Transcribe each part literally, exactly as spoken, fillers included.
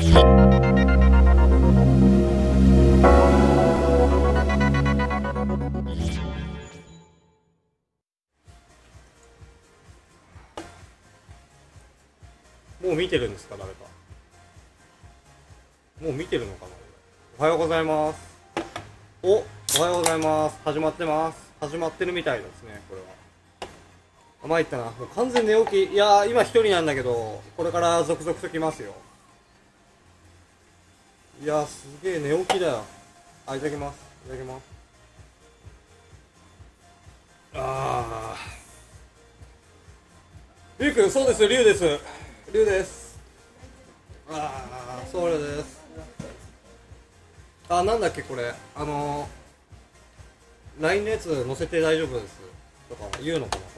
もう見てるんですか誰か。もう見てるのかな。おはようございます。お、おはようございます。始まってます。始まってるみたいですね、これは。あ、参ったな。もう完全寝起き。いやー、今一人なんだけど、これから続々と来ますよ。いやー、すげえ寝起きだよ。あ、いただきます。いただきます。あー。りゅうくん、そうです、りゅうです。りゅうです。あー、そうです。あ、なんだっけこれ、あのー、ライン のやつ載せて大丈夫ですとか言うのかなこ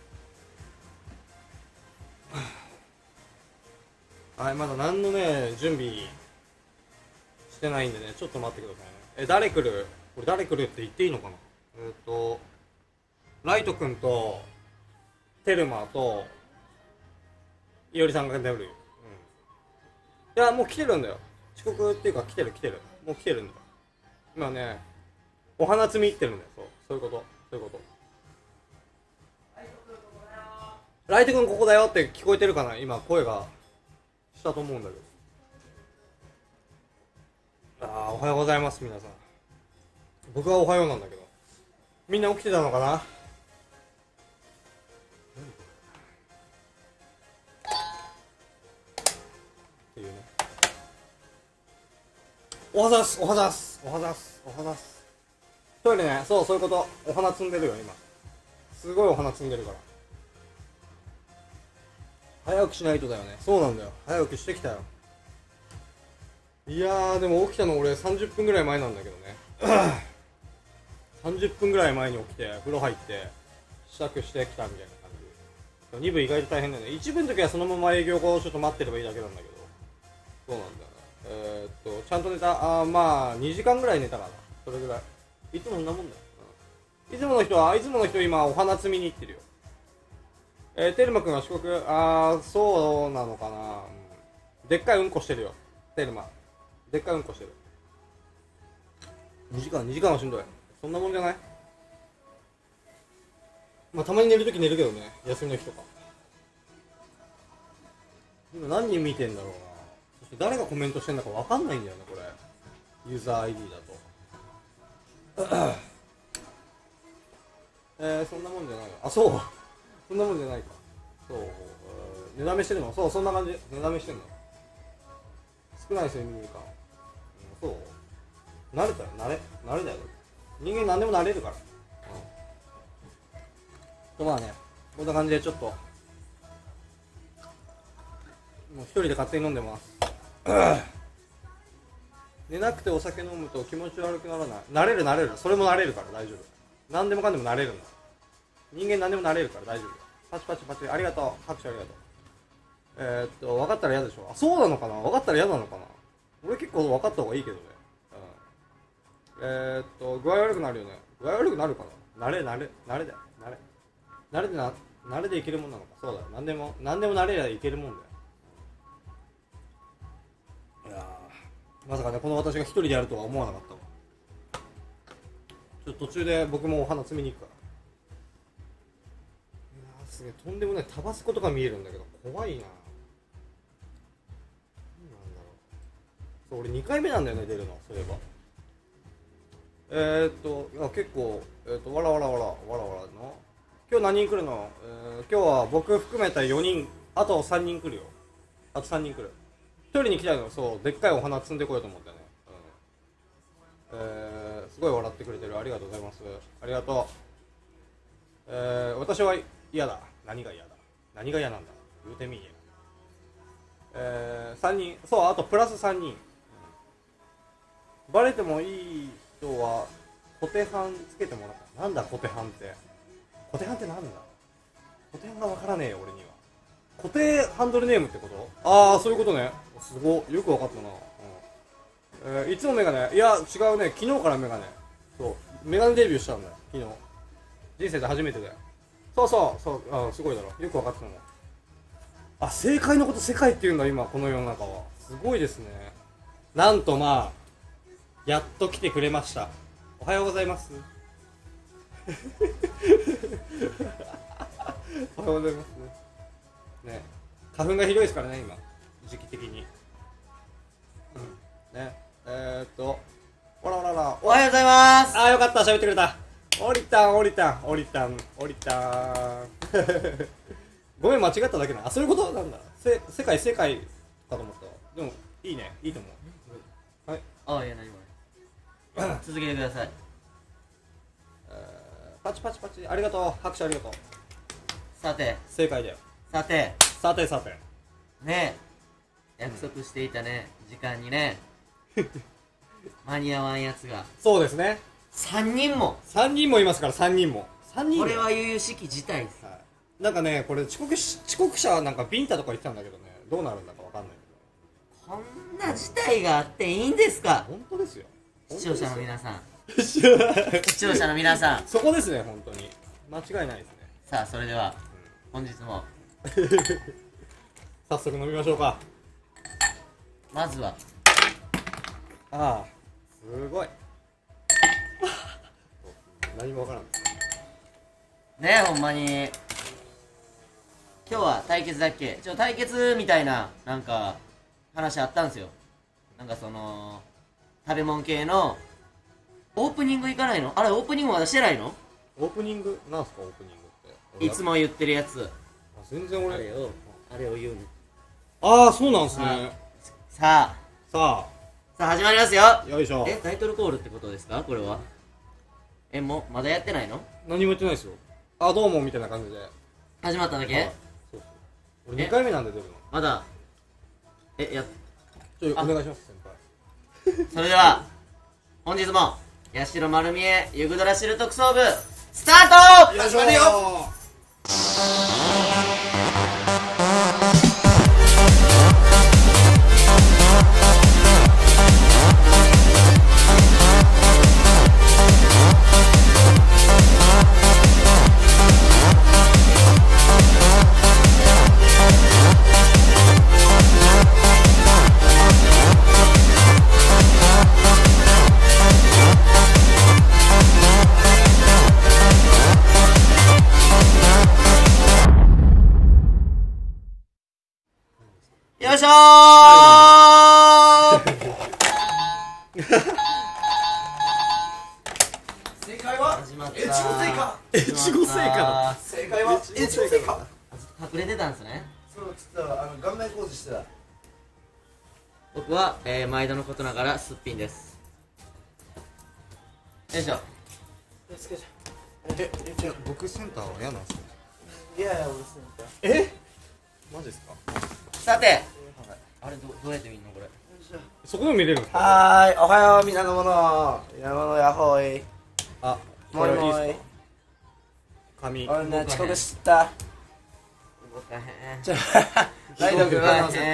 れ。はい、まだ何のね準備してないんでね、ちょっと待ってくださいね。え、誰来る？これ誰来るって言っていいのかな。えっとライトくんとテルマといおりさんが出るよ。うん、いや、もう来てるんだよ。遅刻っていうか来てる来てるもう来てるんだよ。今ね、お花摘み行ってるんだよ。そう、そういうこと、そういうこと。ライト君ここだよって聞こえてるかな。今声がしたと思うんだけど。あー、おはようございます皆さん。僕はおはようなんだけど、みんな起きてたのかな。っていうね。おはざす、おはざす、おはざす、おはざす。トイレね、そう、そういうこと。お花摘んでるよ今。すごいお花摘んでるから。早起きしないとだよね。そうなんだよ、早起きしてきたよ。いやー、でも起きたの俺さんじゅっぷんぐらい前なんだけどねさんじゅっぷんぐらい前に起きて風呂入って支度してきたみたいな感じ。に部意外と大変だよね。いち部の時はそのまま営業をちょっと待ってればいいだけなんだけど。そうなんだよね。えー、っとちゃんと寝た。あー、まあにじかんぐらい寝たかな。それぐらい。いつもそんなもんだよ、うん、いつもの人はいつもの人今お花摘みに行ってるよ。えー、テルマくんは遅刻。あー、そうなのかな、うん、でっかいうんこしてるよテルマ。でっかいうんこしてる。にじかんにじかんはしんどい。そんなもんじゃない。まあたまに寝るとき寝るけどね、休みの日とか。今何人見てんだろうな。そして誰がコメントしてんだかわかんないんだよねこれ、ユーザー アイディー だとえー、そんなもんじゃないよ。あ、そうそんなもんじゃないか。そう、寝だめしてるの。そう、そんな感じ。寝だめしてんの。少ない睡眠時間。うん、そう慣れたよ。慣れ慣れだよ。人間何でも慣れるから。うん、とまあね、こんな感じでちょっともう一人で勝手に飲んでます寝なくてお酒飲むと気持ち悪くならない。慣れる慣れる。それも慣れるから大丈夫。何でもかんでも慣れるんだ。人間何でも慣れるから大丈夫。パチパチパチ。ありがとう。拍手ありがとう。えー、っと分かったら嫌でしょ。あ、そうなのかな。分かったら嫌なのかな。俺結構分かった方がいいけどね。うん、えー、っと具合悪くなるよね。具合悪くなるかな。慣れ慣れ慣れだよ。慣れ慣れでな慣れでいけるもんなのか。そうだよ。何でも何でも慣れりゃいけるもんだよ。いやー、まさかねこの私が一人でやるとは思わなかったわ。ちょっと途中で僕もお花摘みに行くから。いやー、すげえとんでもないタバスコとか見えるんだけど怖いな。なんだろう。そう、俺にかいめなんだよね出るの。そういえばえー、っといや結構えー、っとわらわらわらわらわらの今日何人来るの、えー、今日は僕含めたよにん、あとさんにん来るよ。あとさんにん来る。ひとりに来たの。そう、でっかいお花摘んでこようと思ってね、うん、えー、すごい笑ってくれてる。ありがとうございます。ありがとう。えー、私は嫌だ。何が嫌だ。何が嫌なんだ。言うてみいや。えー、さんにん。そう、あとプラスさんにん、うん、バレてもいい人はコテハンつけてもらった。なんだコテハンって。コテハンってなんだ。コテハンがわからねえよ俺には。固定ハンドルネームってこと。ああ、そういうことね。すごいよくわかったな、うん、えー、いつもメガネ。いや違うね、昨日からメガネ。そう、メガネデビューしたんだよ昨日。人生で初めてだよ。そうそうそう。あ、すごいだろ、よくわかってたの。あ、正解のこと世界って言うんだ今この世の中は。 すごいですね。なんとまあやっと来てくれました。おはようございますおはようございますね。花粉がひどいですからね今時期的に、うん、ねえー、っとおらおららおはようございます。 あーよかった、喋ってくれた。降りたん降りたん降りたん降りたんごめん間違っただけな。あ、そういうことなんだ。せ世界世界かと思った。でもいいね、いいと思う。はい。 あ、いや何これ続けてください。 えー、パチパチパチ、ありがとう、拍手ありがとう。 さて正解だよ。 さてさてさてねえ、約束していたね、時間にね間に合わんやつがそうですね。 さんにんも。 さんにんもいますから。さんにんもさんにん。 これは悠々しき事態です。 はい、なんかねこれ遅刻し遅刻者はなんかビンタとか言ってたんだけどね、どうなるんだかわかんないけど、 こんな事態があっていいんですか。 本当ですよ。 視聴者の皆さん視聴者の皆さんそこですね、本当に間違いないですね。 さあそれでは、うん、本日も早速飲みましょうか。 まずはああすごい何もわからんですねえ、ほんまに今日は対決だっけ。ちょ対決みたいななんか話あったんですよ。なんかその食べ物系のオープニング行かないの。あれオープニングまだしてないの。 オープニングなんすか。オープニングっていつも言ってるやつ。 あ全然俺あれをあれを言うの。 ああそうなんすね。 さあささあ始まりますよ。 あよいしょ。 え、タイトルコールってことですかこれは。え、もうまだやってないの。 何も言ってないですよ。あどうもみたいな感じで始まっただけ。 はいそうそう俺にかいめなんで出るの。 まだえ、やっちょおあ願いします先輩。 それでは本日も八代丸見えユグドラシル特捜部スタート。 よいしょー。 よいしょー。 正解は始まったー。 越後製菓。 越後製菓だ。 正解は越後製菓。 隠れてたんですね。 そうちょっとあの顔面工事してた。 僕は、えー、毎度のことながらすっぴんです。よいしょ。 ええじゃあ僕センターは嫌なんですか。 いやいや俺センター。 えマジですか。 さてあれどどうやって見んのこれ。 そこでも見れるんですか。 はーいおはよう皆の者。皆の者やほーい。 あもいもいこれいいっすか。紙俺ね遅刻した。 動かへん。 ちょライド君は絶対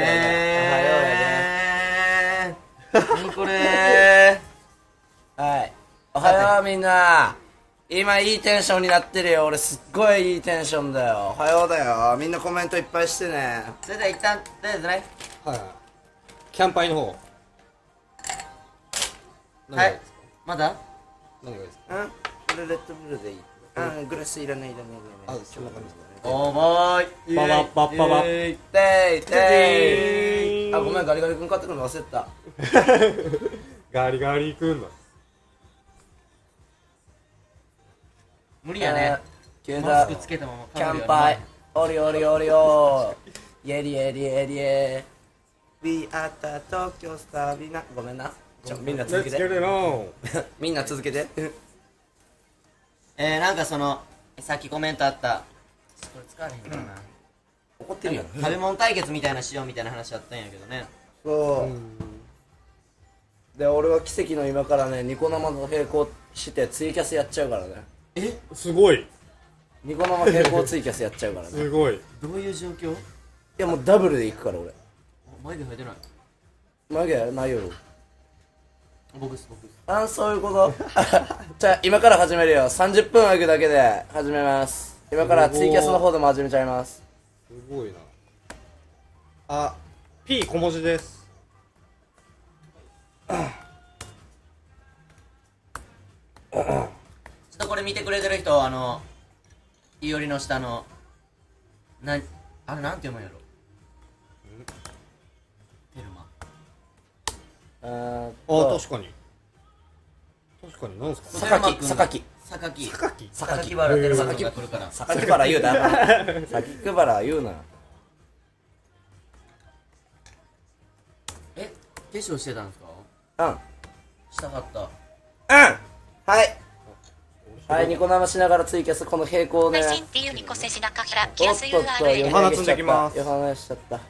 えー、何これー。 はいおはようみんな。今いいテンションになってるよ。俺すっごいいいテンションだよ。おはようだよ。みんなコメントいっぱいしてね。 それでは一旦とりあえずね。 はいはいキャンパイの方何がはいいいですか。 まだ何がいいですか。 うんこれレッドブルでいい。うんグラスいらないいらないいらない。 あそんな感じですか。 おーボーイ。 バババババていていてい。あごめんガリガリ君買ってくるの忘れてた。 ガリガリ君だ。 無理やね。 急マだスクつけたままキャンパイオリオリオリオイエリエリエリエ We are the Tokyo Star みんなごめんなちょみんな続け Let's get て it on みんな続けてえー、なんかそのさっきコメントあったこれ使われへんかな、 怒ってるやん食べ物対決みたいなしようみたいな話あったんやけどね。 そうで俺は奇跡の今からねニコ生の並行してツイキャスやっちゃうからねえすごいニコ生並行ツイキャスやっちゃうからねすごい。 どういう状況。 いやもうダブルでいくから俺眉毛生えてない。 眉毛ないよ僕っす僕っす。 あそういうことじゃあ今から始めるよさんじゅっぷん空くだけで始めます今からツイキャスの方でも始めちゃいますすごいな。あ P 小文字です。 ちょっとこれ見てくれてる人、あのいおりの下のなあれなんて読むんやろ。テルマ。 あーっあと確かに確かになんすか榊榊榊榊榊原テルマ君が来るから。 榊原言うな榊原言うなえ、化粧してたんですか？ うんうんしたかった。 はいはいニコ生しながらツイキャスこの平行ね配信っていうニコセしなかからキおャスっとっとユーアールエル読み上げしちゃった読み上げしちゃった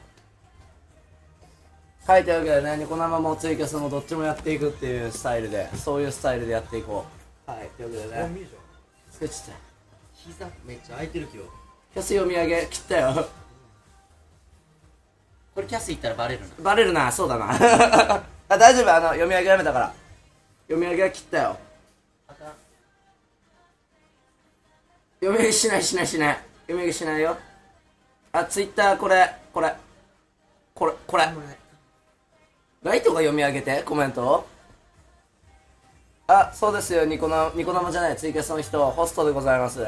はいというわけでねニコ生もツイキャスもどっちもやっていくっていうスタイルでそういうスタイルでやっていこうはいというわけでね作っちゃった膝めっちゃ開いてる今日。 キャス読み上げ切ったよこれキャス行ったらバレるな。 バレるなそうだなあ大丈夫あの読み上げやめたから読み上げは切ったよあかん。 読み上げしないしないしない読み上げしないよあツイッターこれこれこれこれライトが読み上げてコメントをあそうですよニコ生ニコ生じゃないツイキャスの人ホストでございますい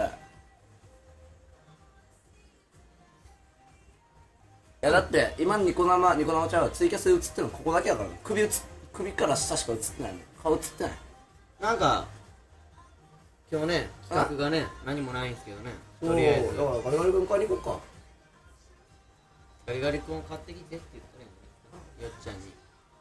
やだって今ニコ生ニコ生ちゃうツイキャスで映ってるのここだけだからね首映っ首から下しか映ってないの顔映ってないなんか今日ね企画がね何もないんですけどね。とりあえずだからガリガリ君買いに行こうかガリガリ君を買ってきてって言ったらいいんだよっちゃんに。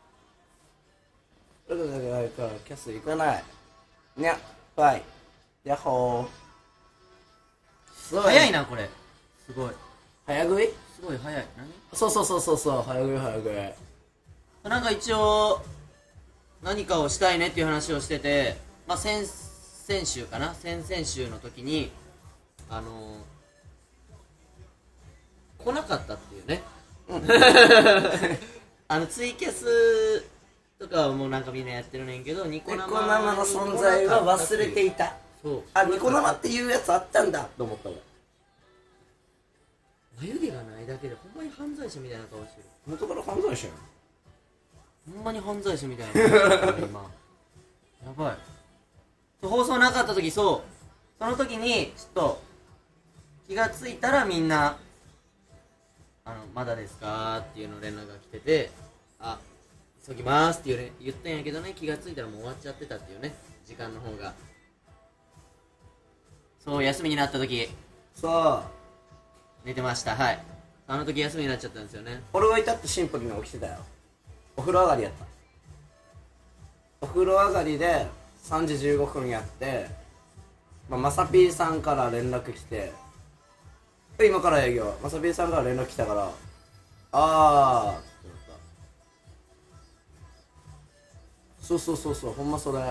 ということでガリガリ君キャス行かないにゃはいヤッホーすごい早いなこれ。すごい早食いすごい早い。何そうそうそうそうそう早食い早食いなんか一応何かをしたいねっていう話をしてて、まあ先々週かな先々週の時にあのー、来なかったっていうね、うん、あのツイキャスとかはもうなんかみんなやってるねんけどニコ生ニコ生の存在は忘れていたそうあニコ生っていうやつあったんだと思った俺眉毛がないだけでほんまに犯罪者みたいな顔してる。 元から犯罪者やんほんまに犯罪者みたいな顔してる今やばい。放送なかった時そうその時にちょっと気がついたらみんなあのまだですかっていうの連絡が来ててあ急ぎますっていう、ね、言ったんやけどね気がついたらもう終わっちゃってたっていうね時間の方がそう休みになった時さあ寝てましたはいあの時休みになっちゃったんですよね。 俺がいたってシンプルに起きてたよお風呂上がりやったお風呂上がりでさんじじゅうごふんやって、まあ、まさぴーさんから連絡来て今から営業まさぴーさんから連絡来たからあーってなったそうそうそうそうほんまそれ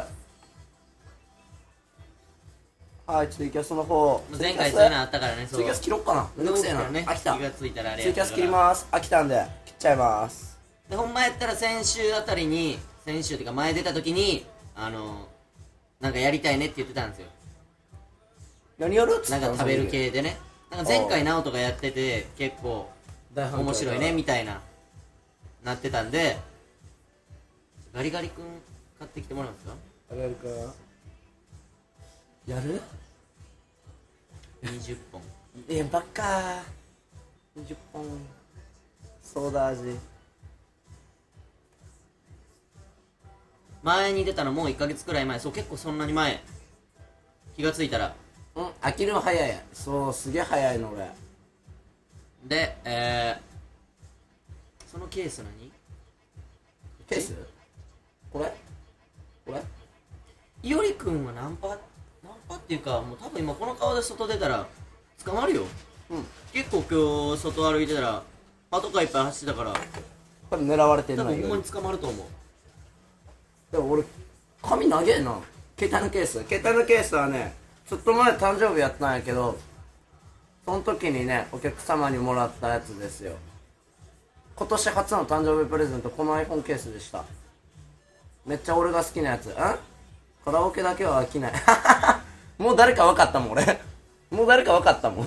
はいツイキャスの方前回そういうのあったからね。そうツイキャス切ろっかなめんどくせえな、 ね、 飽きた気がついたらあれツイキャス切ります飽きたんで切っちゃいますでほんまやったら先週あたりに先週っていうか前出た時にあのなんかやりたいねって言ってたんですよ。 何やるっつったのなんか食べる系でねなんか前回直人がやってて結構大反響面白いねみたいななってたんでガリガリ君買ってきてもらうんですか。 あげるかやるにじゅっぽんいやバカーにじゅっぽんソーダ味前に出たのもういっかげつくらい前そう結構そんなに前気がついたらうん飽きるの早いそうすげえ早いの俺でえー、そのケース何ケースこれこれいおりくんはナンパナンパっていうかもう多分今この顔で外出たら捕まるよ。 うん結構今日外歩いてたらパトカーいっぱい走ってたからこれ狙われてんの多分ほんまに捕まると思う。 でも俺髪長えな携帯のケース携帯のケースはねちょっと前誕生日やったんやけどその時にねお客様にもらったやつですよ。今年初の誕生日プレゼントこの iPhone ケースでした。めっちゃ俺が好きなやつんカラオケだけは飽きないもう誰か分かったもん俺もう誰か分かったもんい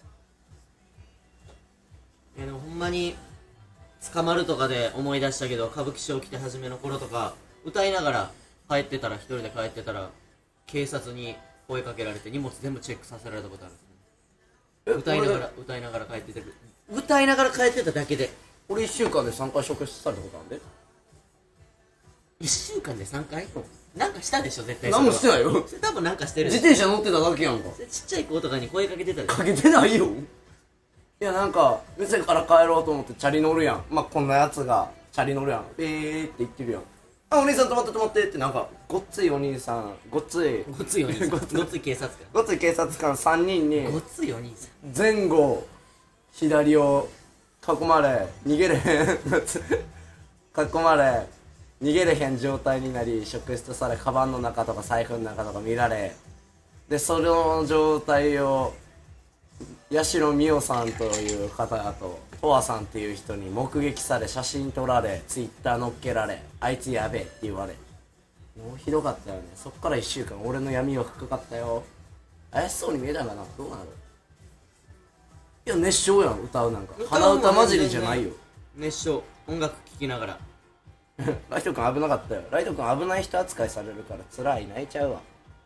やでもほんまに捕まるとかで思い出したけど歌舞伎町来て初めの頃とか歌いながら帰ってたら、一人で帰ってたら警察に声かけられて荷物全部チェックさせられたことあるんですね。歌いながら歌いながら帰っててる歌いながら帰ってただけで俺いっしゅうかんでさんかい職質されたことなんで。 いっしゅうかんでさんかいなんかしたでしょ絶対。 何もしてないよ。 それ多分なんかしてる自転車乗ってただけやんか。 それちっちゃい子とかに声かけてたでしょ。 かけてないよ。いやなんか店から帰ろうと思ってチャリ乗るやん。まあこんなやつがチャリ乗るやん。えーって言ってるやん。あ、お兄さん止まって止まってって、なんかごっついお兄さん、ごっついごっついお兄さんごっつい警察官ごっつい警察官さんにんにごっついお兄さん前後左を囲まれ逃げれへん囲まれ逃げれへん状態になり、職質され、カバンの中とか財布の中とか見られ、でその状態を八代美代さんという方ととわさんっていう人に目撃され、写真撮られ、ツイッター載っけられ、あいつやべえって言われ、もうひどかったよね。そっからいっしゅうかん俺の闇は深かったよ。怪しそうに見えたんかな。どうなる。いや熱唱やん、歌うなんか鼻歌混じりじゃないよ。 熱唱音楽聴きながらライト君危なかったよ。ライト君危ない人扱いされるから辛い、泣いちゃうわ。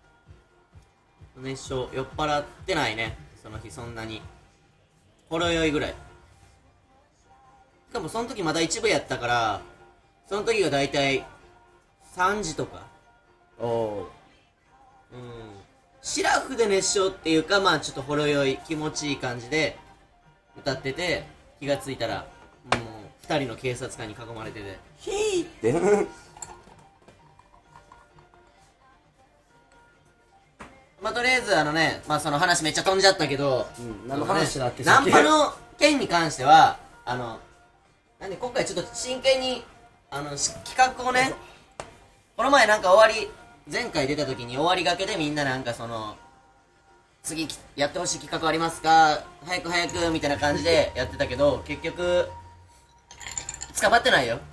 熱唱酔っ払ってないねその日。そんなにほろ酔いぐらい。しかもその時まだ一部やったから、その時がだいたいさんじとか。 おお。 うんシラフで熱唱っていうか、まあちょっとほろ酔い気持ちいい感じで歌ってて、気がついたらもうふたりの警察官に囲まれててヒーってまあとりあえずあのね、まあその話めっちゃ飛んじゃったけど、 うん、何の話だっけ。 ナンパの件に関しては、あのなんで今回ちょっと真剣にあのし企画をね、この前なんか終わり前回出た時に終わりがけでみんななんかその次やってほしい企画ありますか、早く早くみたいな感じでやってたけど、結局捕まってないよ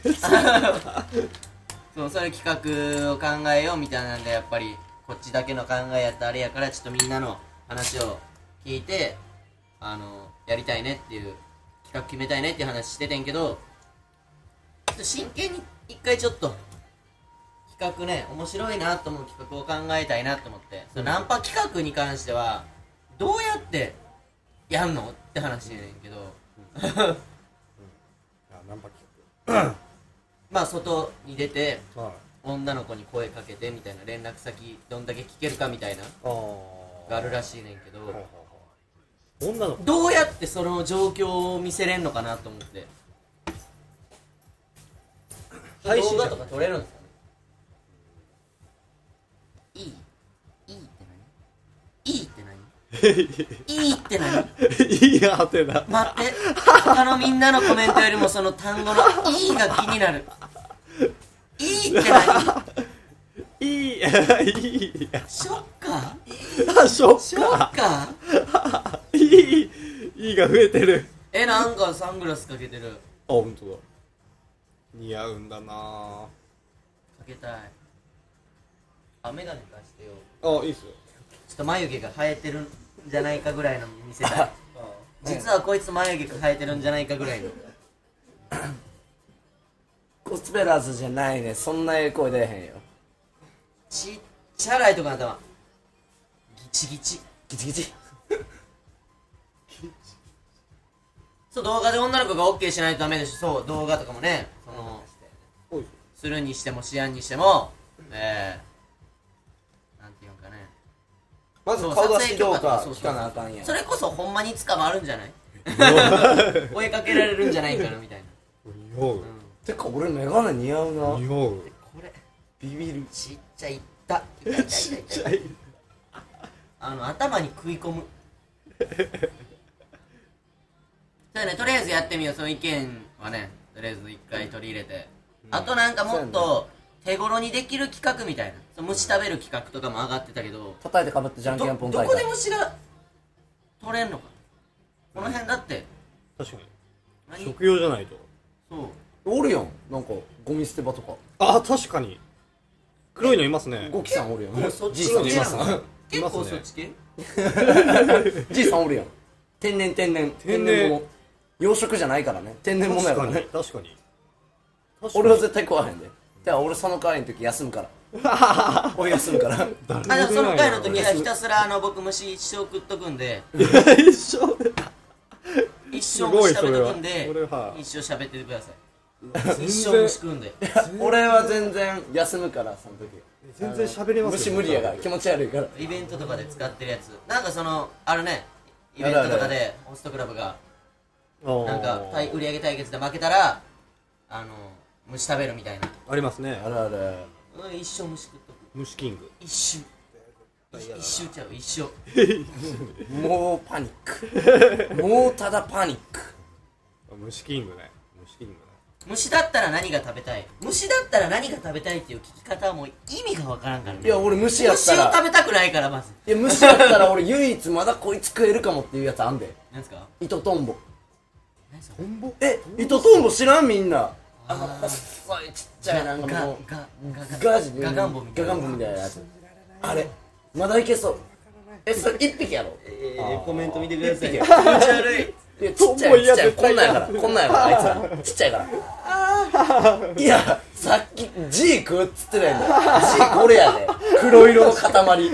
そうそういう企画を考えようみたいなんで、やっぱりこっちだけの考えやったらあれやから、ちょっとみんなの話を聞いてあのやりたいねっていう企画決めたいねっていう話しててんけど、ちょっと真剣に一回ちょっと企画ね、面白いなと思う企画を考えたいなと思って、そのナンパ企画に関してはどうやってやんのって話やねんけどあ、ナンパ企まあ外に出て画。はい。 女の子に声かけてみたいな、連絡先どんだけ聞けるかみたいなああ。 があるらしいねんけど、 はいはいはい。女の子。 どうやってその状況を見せれんのかなと思って。 配信者動画とか撮れるんですかね。いいいいって何いいって何いいって何いいやってな。 待って、他のみんなのコメントよりもその単語の「いい」が気になる。いいって何いい、いいや。 ショッカーあ、ショショッッカカーー。いい、いいが増えてる。 え、なんかサングラスかけてる。 あ、ほんとだ。似合うんだなぁ。 かけたい。あ、メガネ貸してよ。 あ、いいっすよ。 ちょっと眉毛が生えてるんじゃないかぐらいの見せたい。実はこいつ眉毛が生えてるんじゃないかぐらいの。 コスペラーズじゃないね。そんなええ声出えへんよ。 ちっちゃライトが頭ギチギチギチギチ。 そう、動画で女の子が OK しないとダメでしょ。そう、動画とかもね、そのおい。 するにしてもしやんにしても、えー、なんていうんかね、 まず顔出しどうか聞かなあかんやん。 それこそほんまに捕まるんじゃない追いかけられるんじゃないかなみたいな。 似合う。 てか俺メガネ似合うな。 似合う。 これビビる。 ちっちゃいった痛い痛い痛い痛い。あの頭に食い込む。そうね、とりあえずやってみよう。その意見はね、とりあえず一回取り入れて、うん、あとなんかもっと手頃にできる企画みたいな、その虫食べる企画とかも上がってたけど、 叩いてかぶってじゃんけんぽんどど大会。 こで虫が取れんのか、この辺だって確かに。 何食用じゃないと。 そうおるやん。なんかゴミ捨て場とか。 あ、確かに。黒いのいますね。 ゴキさんおるやん。 そっちじいさんい系なのますな。 結構そっち系。 じいさんおるやん。天然天然天然物。養殖じゃないからね。天然物やからね。 確かに。確かに。 俺は絶対食わへんで。 じゃあ俺その会の時休むから俺休むからあ、でもその回の時はひたすらあの僕虫一生食っとくんで一生で一生虫食べとくんですごいそれは一生喋っててください全一生然虫食うんで俺は全然休むからその時全然喋れますよ虫無理やから気持ち悪いからイベントとかで使ってるやつなんかそのあるねイベントとかでホストクラブがなんか対売り上げ対決で負けたらあの虫食べるみたいなありますねあるあるうん一生虫食っとく虫キング一周一周ちゃう一生もうパニックもうただパニック虫キングね虫キングね虫だったら何が食べたい虫だったら何が食べたいっていう聞き方はもう意味がわからんからねいや俺虫やった虫をら食べたくないからまずいや虫やったら俺唯一まだこいつ食えるかもっていうやつあんで何すか糸トンボ何すかトンボえ糸トンボ知らんみんなあの細いちっちゃいなんかもうガガガジガガンボみたいなガガンボみたいなやつあれまだいけそうえそれ一匹やろえー、コメント見てください一匹気持ち悪いいやちっちゃいちっちゃいこんなんやからこんなんやからあいつらちっちゃいからいやさっき G 食うっつってないんだ G これやで黒色の塊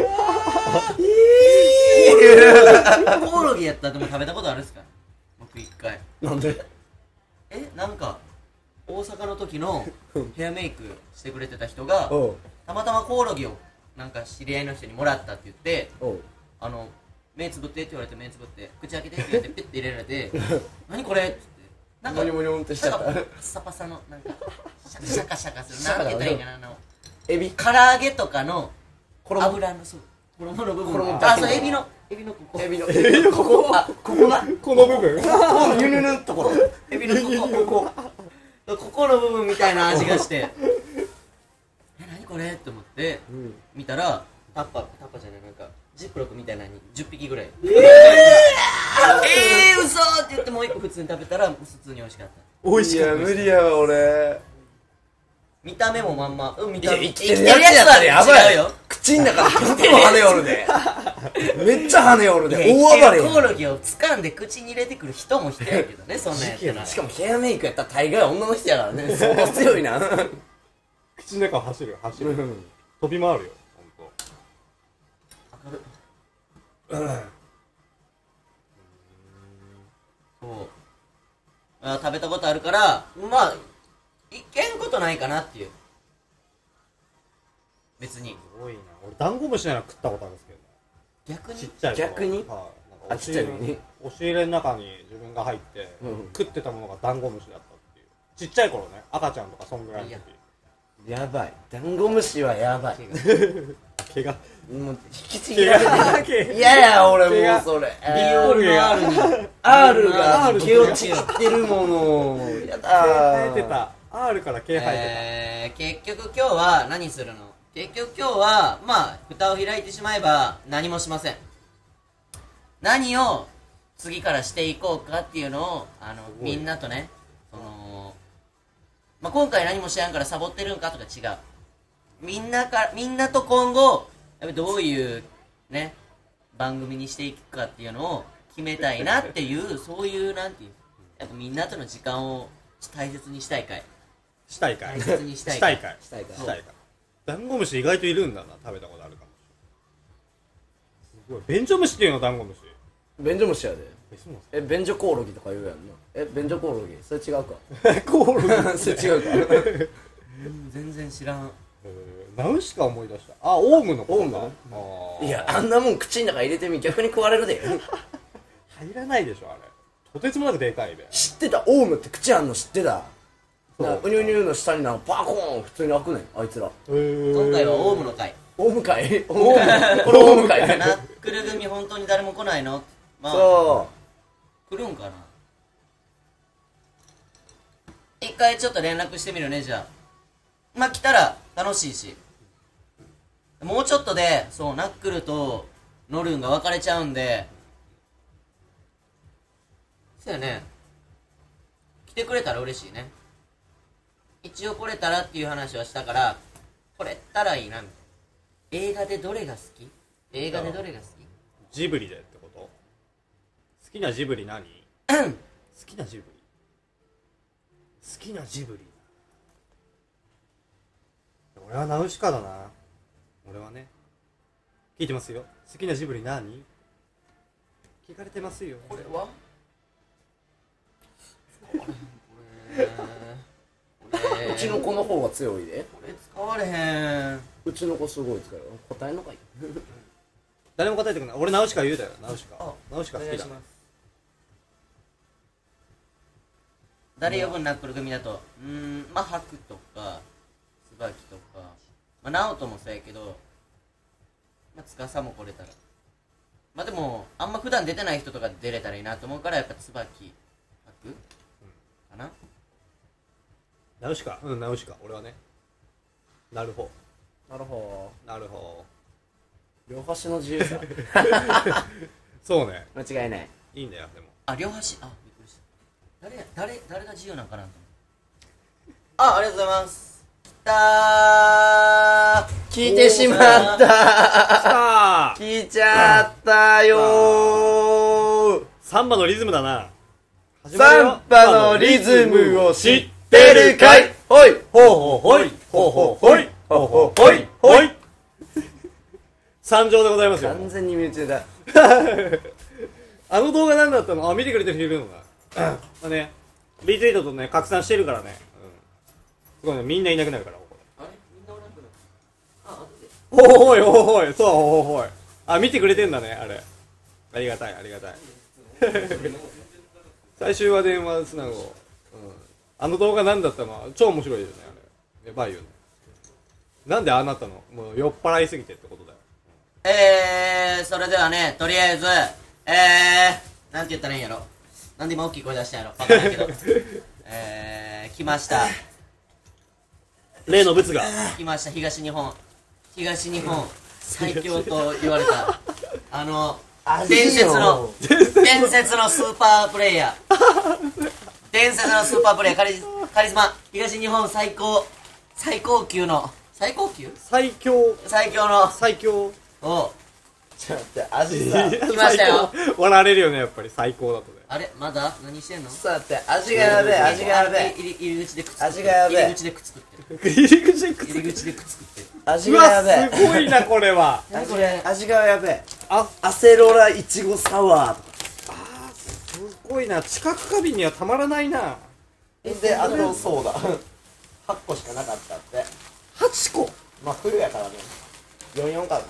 コオロギやったらでも食べたことあるんすか僕一回なんでえなんか大阪の時のヘアメイクしてくれてた人がおうたまたまコオロギをなんか知り合いの人にもらったって言っておうあの目つぶってって言われて目つぶって口開けてって言われてピッて入れられて何これって言ってなんかモニョモニョンってしちゃったなんかパッサパサのなんかシャカシャカシャカするなんて言ったらいいかなあのエビ唐揚げとかの衣油のそう衣の部分衣だけあそうエビのエビのここエビのエビのここあここなこの部分ここニュニュニュンところエビのここここここの部分みたいな味がしてえ何これって思ってうん見たらタッパタッパじゃないなんかジップロックみたいなのにじゅっぴきぐらいえー、えー、嘘って言ってもう一個普通に食べたら普通に美味しかった美味しかったいや無理やわ俺見た目もまんまうん見た目いや生きてるやつやったらやばい違うよ口ん中ずっと跳ねおるでめっちゃ跳ねおるで大暴れコオロギを掴んで口に入れてくる人もいたやけどねそんなんやったらしかもヘアメイクやったら大概女の人やからね相当強いな口の中を走る走る飛び回るよほんとそうあ食べたことあるからまあいけんことないかなっていう別にすごいな俺ダンゴムシなら食ったことあるんですけどね逆にちっちゃい頃逆にはいなんかあちっちゃいのに押し入れの中に自分が入って、 うん食ってたものがダンゴムシだったっていうちっちゃい頃ね赤ちゃんとかそんぐらいの時やばいダンゴムシはやばい毛がもう引きちぎられてる毛いやや俺毛がもうそれビオールの R に R が R 毛をちぎってるものや毛だ生えてた R から毛生ええー、結局今日は何するの結局今日はまあ蓋を開いてしまえば何もしません何を次からしていこうかっていうのをあのみんなとねその、まあ、今回何もしやんからサボってるんかとか違うみんなかみんなと今後やっぱどういうね番組にしていくかっていうのを決めたいなっていうそういうなんていうやっぱみんなとの時間を大切にしたい会てしたいかい大切にしたいしたいかいしたいかしたいかいダンゴムシ意外といるんだな食べたことあるかもすごい便所虫っていうのダンゴムシ便所虫やでえそうなんえ便所コオロギとか言うやんなえ便所コオロギそれ違うかですかコオロギそれ違うか全然知らんえーナウシカ思い出したあオウムのことかオウムあーいやあんなもん口の中入れてみ逆に食われるで入らないでしょあれとてつもなくでかいで知ってたオウムって口あんの知ってたそうなうにゅうにゅうの下になパコーン普通に開くねんあいつら今今回はオウムの会オウム会オウム会これオウム会ナックル組本当に誰も来ないのまあそ来るんかな一回ちょっと連絡してみるねじゃあまあ来たら楽しいしもうちょっとでそうナックルとノルンが別れちゃうんでそうやね来てくれたら嬉しいね一応来れたらっていう話はしたから来れたらいいなみたいな映画でどれが好き映画でどれが好きジブリでってこと好きなジブリ何好きなジブリ好きなジブリ俺はナウシカだな。俺はね。聞いてますよ。好きなジブリ何？聞かれてますよ。 これはこれうちの子の方が強いで。 これ使われへん。 うちの子すごい使うよ。答えんのかい。 誰も答えてくんない。俺ナウシカ言うだよ。ナウシカあ。 ナウシカ好きだ。 誰呼ぶナックル組だと、うーん、まあハクとか椿とか、まあ直人もそうやけど、まあ司も来れたら、まあでもあんま普段出てない人とか出れたらいいなと思うから、やっぱ椿ハクかな。 ナウシカ。うん、ナウシカ。俺はね。なるほなるほど。なるほど。両端の自由さ。 ど。そうね。 間違いない。 いいんだよ、でも。 あ、両端、あ、びっくりした。誰や、誰、誰が自由なんかなと思って。あ、ありがとうございます。きたー。 聞いてしまったあ聞いちゃったよー。 サンバのリズムだな。始まるよサンバのリズムを知ってるかい。ほいほうほうほいほうほうほいほうほうほいほい参上でございますよ。 完全に身内だ。 あの動画なんだったの？あ、見てくれてる人いるのか。あね、リツイートとね、拡散してるからね。うん。すごいね、みんないなくなるから、ここあれみんなおらんくなる。あ、後で。 で。ほいほいほい、そうほいほい。あ、見てくれてんだね、あれ。ありがたい、ありがたい。最終は電話つなごう。うん。あの動画なんだったのは超面白いよね、あれ。やばいよね。なんでああなったの？もう酔っ払いすぎてってことだよ。 えー、それではね、とりあえず、えー、なんて言ったらいいんやろ。なんで今大きい声出したんやろ。わからんけど。えー、来ました。 例のブツが。 来ました、東日本。東日本最強と言われた。あの、伝説の、伝説のスーパープレイヤー。伝説のスーパープレイヤー、カリ、カリスマ。東日本最高、最高級の、最高級最強、 最強の、 最強。 おちょっと待って、味さ。 来ましたよ。 最高笑われるよね、やっぱり最高だとね。 あれまだ何してんの？ ちょっと待って、味がやべえ、味がやべえ。 入り入り口でくっつくってる。 味がやべえ入り口でくっつくってる。 入り口でくっつ入り口でくっつくってる。 味うわ、 がやべえ。 すごいな、これは。 何これ？ 味がやべえ。 あ、 アセロラいちごサワーとか。 すごいな。知覚過敏にはたまらないな。 で、あとそうだ。はっこしかなかったって。 はちこ。 まあ、冬やからね。よんじゅうよんかな。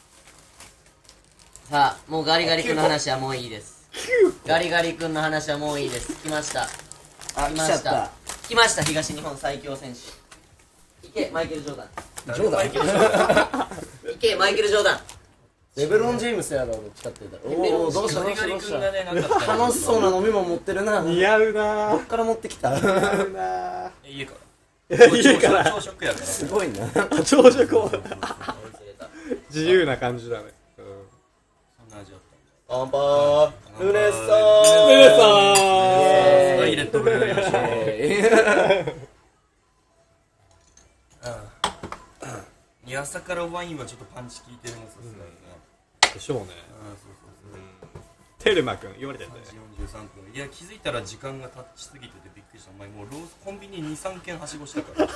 さあ、もうガリガリ君の話はもういいです。ガリガリ君の話はもういいです。来ました。 あ、 来まし来ちゃったた。 来ました、東日本最強選手。いけ、マイケル・ジョーダン。 ジョーダンいけ、マイケル・ジョーダン。 レブロン・ジェームスやろう使ってた。おお、どうしたどうしたどうした楽しそうな飲み物持ってるな。 似合うなどっから持ってきた似合うな家から家から朝食やからすごいな。 朝食を忘れた。 自由な感じだね。うんそんな味だった乾杯。ルネッサルネさはい、レッドブル飲みましょう。 ー。 いや、朝からワインはちょっとパンチ効いてるのさすがにな。 ーでしょうね。 ああ、そうそうそう。 テルマ君言われてた 3 よね時よんじゅうさんぷん。いや、気づいたら時間が経ちすぎててびっくりした。お前もうロースコンビニに、さんけんはしごしたから。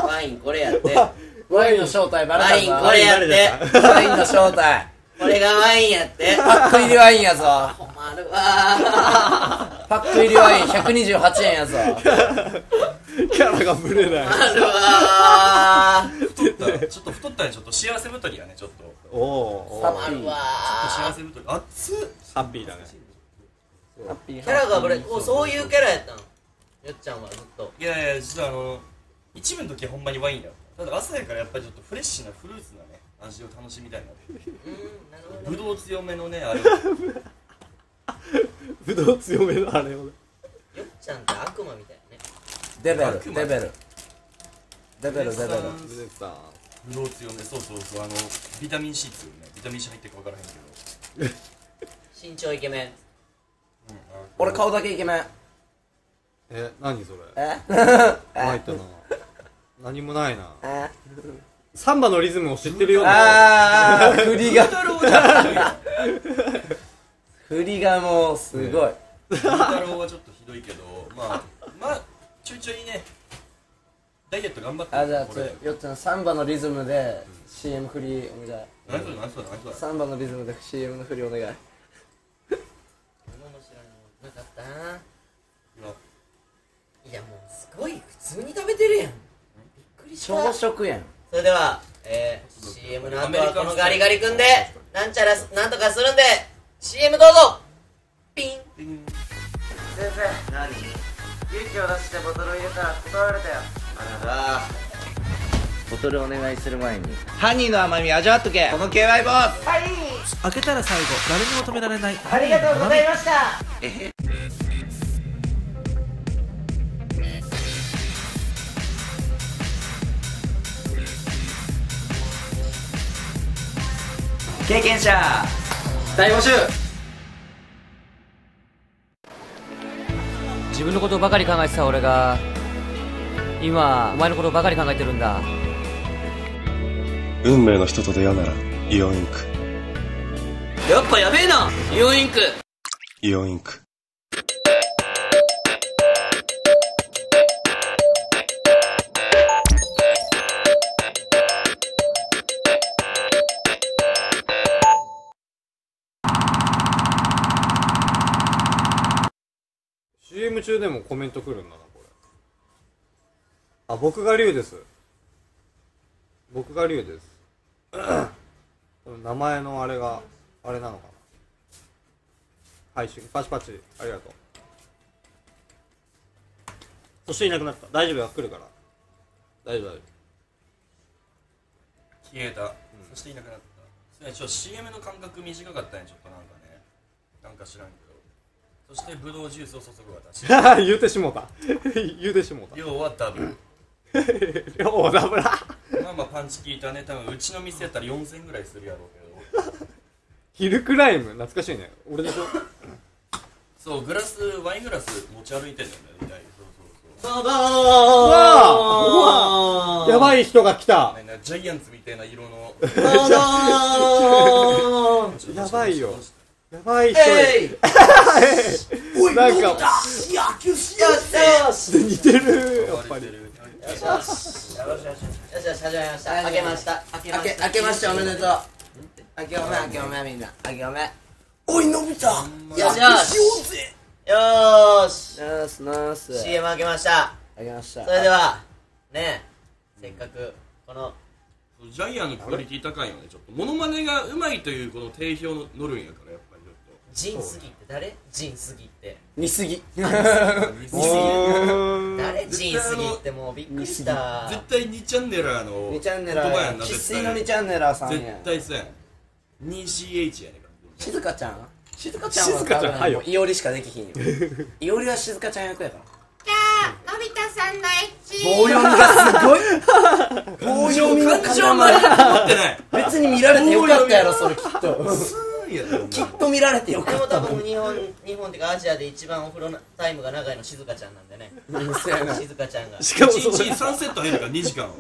ワインこれやって。 ワインの正体バレたぞ。 ワインこれやって。 ワインの正体。 これがワインやって。 パック入りワインやぞ。 困るわパック入りワインひゃくにじゅうはちえんやぞ。 キャラがブレない困るわ太ったちょっと太ったね。ちょっと幸せ太りやね。ちょっとちょおおハーッピー困るわっと幸せ太り。熱っ。 ハッピーだね。 ハッピーキャラがブレ、おそういうキャラやったのよっちゃんはずっと。 いやいや、実はあの一部の時はほんまにワインだっただ朝やからやっぱりちょっとフレッシュなフルーツなね味を楽しみたいな。 うん、なるほど。 ぶどう強めのねあれをぶどう強めのあれをね。 よっちゃんって悪魔みたいなね。 デベル悪魔デベルデベルデベル。 ルネさぶどう強め。そうそうそう。あのビタミン C 強いね。ビタミン C 入ってるか分からへんけど。 身長イケメン。 うん、 俺顔だけイケメン。 え、何それえ入ったな。何もないな。 えサンバのリズムを知ってるような。 あー振りが太郎じゃん。 振りがもうすごい。 太郎はちょっとひどいけど、まあまあちょいちょいねダイエット頑張ってあ、じゃあちょこれよっちゃんサンバのリズムで シーエム 振りお願い。 何それ何それ何それサンバのリズムで シーエム の振りお願い。 俺も知らんなかったな。 今いやもうすごい普通に食べてるやん。びっくりした。 朝食やん。 それでは、えー、シーエム の後はこのガリガリ君でなんちゃらなんとかするんで シーエム どうぞ。ピン。 先生、何？勇気を出してボトルを入れたら断られたよ。あらら。ボトルお願いする前にハニーの甘み味わっとけ。この ケーワイ ボス。 はい、 開けたら最後誰にも止められないありがとうございました。 経験者大募集。 自分のことばかり考えてた俺が今お前のことばかり考えてるんだ。 運命の人と出会うならイオンインク。 やっぱやべえなイオンインク。 イオンインク。 シーエム 中でもコメント来るんだなこれ。あ、僕が龍です。僕が龍です。名前のあれがあれなのかな。配信パチパチありがとう。そしていなくなった。大丈夫よ、来るから大丈夫大丈消えた、うん、そしていなくなった。それちょっと シーエム の間隔短かったね、ちょっとなんかね、なんか知らんけど。そしてブドウジュースを注ぐ私。 言うてしもうた言うてしもうた。 量はダブル量はダブル。 まあまあパンチ効いたね。多分うちの店やったらよんせんぐらいするやろうけど。 ヒルクライム懐かしいね。俺でしょそう、グラス、ワイングラス持ち歩いてんだよね、大体。そうそうそう。 ババーうわーやばい人が来た。 ねねジャイアンツみたいな色の。 やばいよ。やばい人。 えいおいなんか野球しようぜ。 似てるやっぱり。 よしよしよしよし始めました。開けました開けました開けましておめでとう。開けおめ開けおめみんな開けおめ。おいのび太よしよしよーしナースナースシーエム 開けました。 開けました。 それではねえせっかくこのジャイアンのクオリティ高いよね。ちょっとモノマネがうまいというこの定評の乗るんやから、やっぱりちょっとジンスギって誰？ジンスギって似すぎ。 誰？ジンスギってもうびっくりした絶対にチャンネラーのにチャンネ言ラーや。 葉やんな。 生絶対粋のにチャンネラーさんや。 絶対そうやん。 にシーエイチ やねんから。 静香ちゃん静香ちゃんは静香ちゃんはいよ多分いおりしかできひんよ。いおりは静香ちゃん役やから。 のび太さんのエッチ棒読みがすごい。棒読みの感情まで持ってない別に見られてよかったやろそれきっと。 いやでもきっと見られてよでもかったもん。 多分日本日本っていうかアジアで一番お風呂タイムが長いの静香ちゃんなんでね。 そうやな。 静香ちゃんがしかもいちそれにちさんセット入るからにじかん。